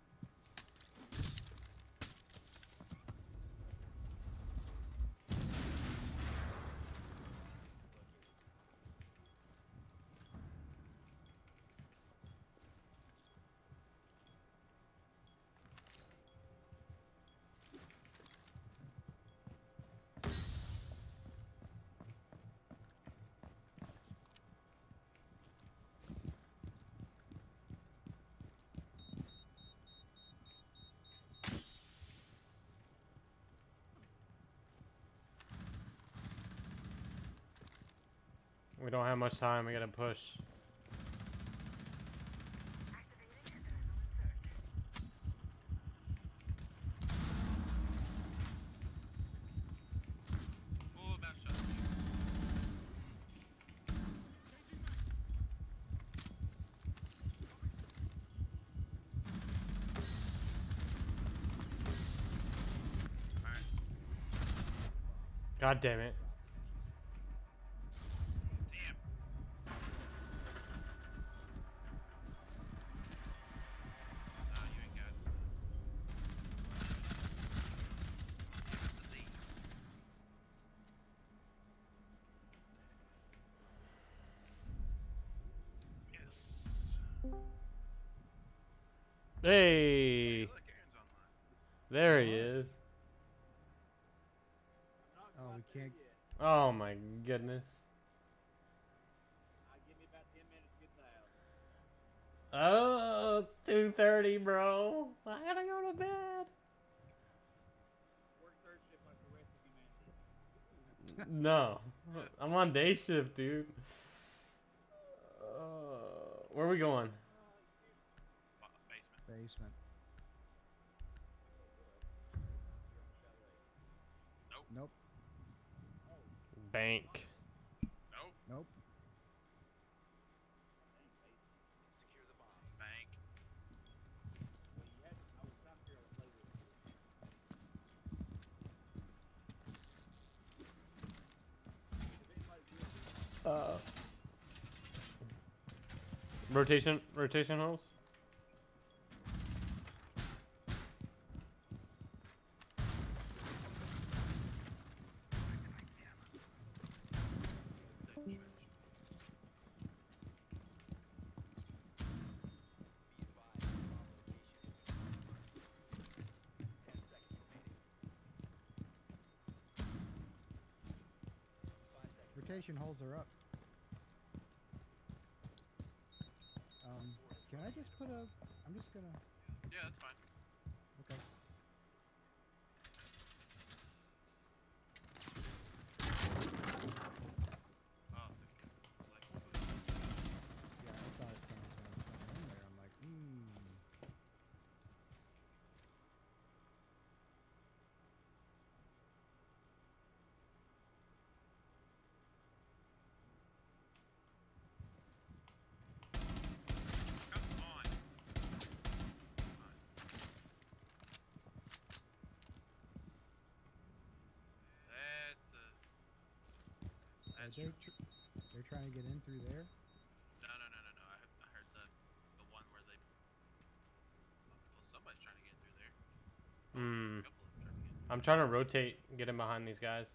[SPEAKER 1] We don't have much time, we gotta push.
[SPEAKER 6] Oh, about shot. Alright.
[SPEAKER 1] God damn it.
[SPEAKER 6] Damn. Nah, you ain't got it. Give us the lead. Yes.
[SPEAKER 1] Hey!
[SPEAKER 6] Look, Aaron's online.
[SPEAKER 1] There he is.
[SPEAKER 2] Oh, we can't.
[SPEAKER 1] Oh my goodness. Oh, it's two thirty, bro. I gotta go to bed. No, I'm on day shift, dude. Uh, where are we going?
[SPEAKER 6] Ba- Basement.
[SPEAKER 2] Basement.
[SPEAKER 6] Nope.
[SPEAKER 2] Nope.
[SPEAKER 1] Bank.
[SPEAKER 6] Nope.
[SPEAKER 2] Nope.
[SPEAKER 6] Bank.
[SPEAKER 1] Uh. Rotation, rotation holes.
[SPEAKER 2] Rotation holes are up. Um, can I just put a... I'm just gonna...
[SPEAKER 6] Yeah, that's fine.
[SPEAKER 2] Okay.
[SPEAKER 6] Oh, like,
[SPEAKER 2] Yeah, I thought someone was gonna come in there. I'm like, hmm.
[SPEAKER 6] come on. That's uh,
[SPEAKER 2] Are
[SPEAKER 6] that's
[SPEAKER 2] they
[SPEAKER 6] true.
[SPEAKER 2] tr they're trying to get in through there?
[SPEAKER 6] No, no, no, no, no. I, I heard the the one where they. Well, somebody's trying to get through there.
[SPEAKER 1] Hmm.
[SPEAKER 6] A couple of them trying to get through.
[SPEAKER 1] I'm trying to rotate, get in behind these guys.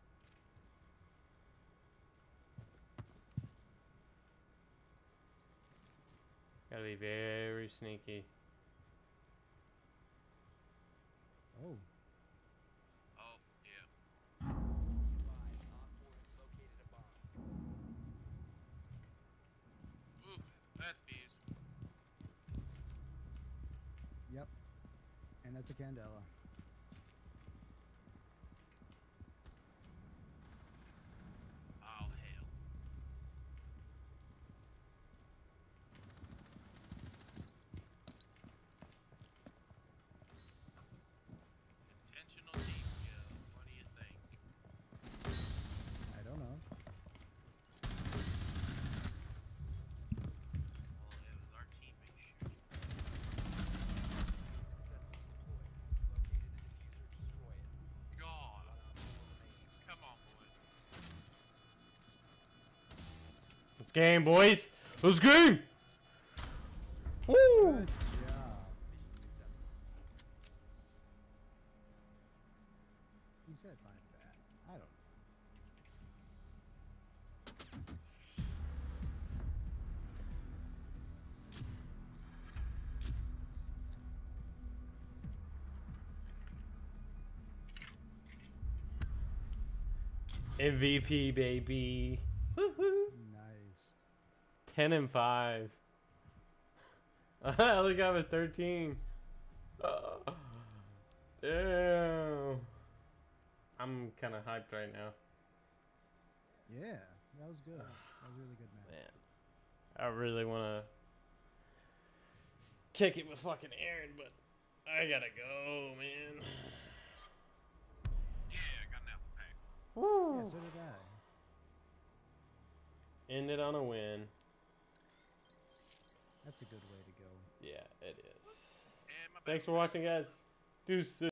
[SPEAKER 1] Gotta be very sneaky.
[SPEAKER 2] Oh.
[SPEAKER 6] Oh, yeah. Ooh, that's bees.
[SPEAKER 2] Yep. And that's a Candela.
[SPEAKER 6] Oh hell. Intentional deep kill. What do you think?
[SPEAKER 2] I don't know.
[SPEAKER 6] Well, it was our teammate shooting. God. Come on, boys.
[SPEAKER 1] Let's game, boys. Let's game. Woo!
[SPEAKER 2] Good job. He said my bad. I don't know.
[SPEAKER 1] M V P, baby. Woohoo!
[SPEAKER 2] Nice.
[SPEAKER 1] ten and five. Other guy was thirteen. Oh, damn. I'm kind of hyped right now.
[SPEAKER 2] Yeah, that was good. That was a really good match.
[SPEAKER 1] Man, I really want to kick it with fucking Aaron, but I gotta go, man.
[SPEAKER 6] Yeah, I got an apple pack.
[SPEAKER 1] Woo!
[SPEAKER 2] Yeah, so did I.
[SPEAKER 1] Ended on a win.
[SPEAKER 2] That's a good way to go.
[SPEAKER 1] Yeah, it is.
[SPEAKER 6] And my
[SPEAKER 1] Thanks for
[SPEAKER 6] backpack.
[SPEAKER 1] watching, guys. Deuces.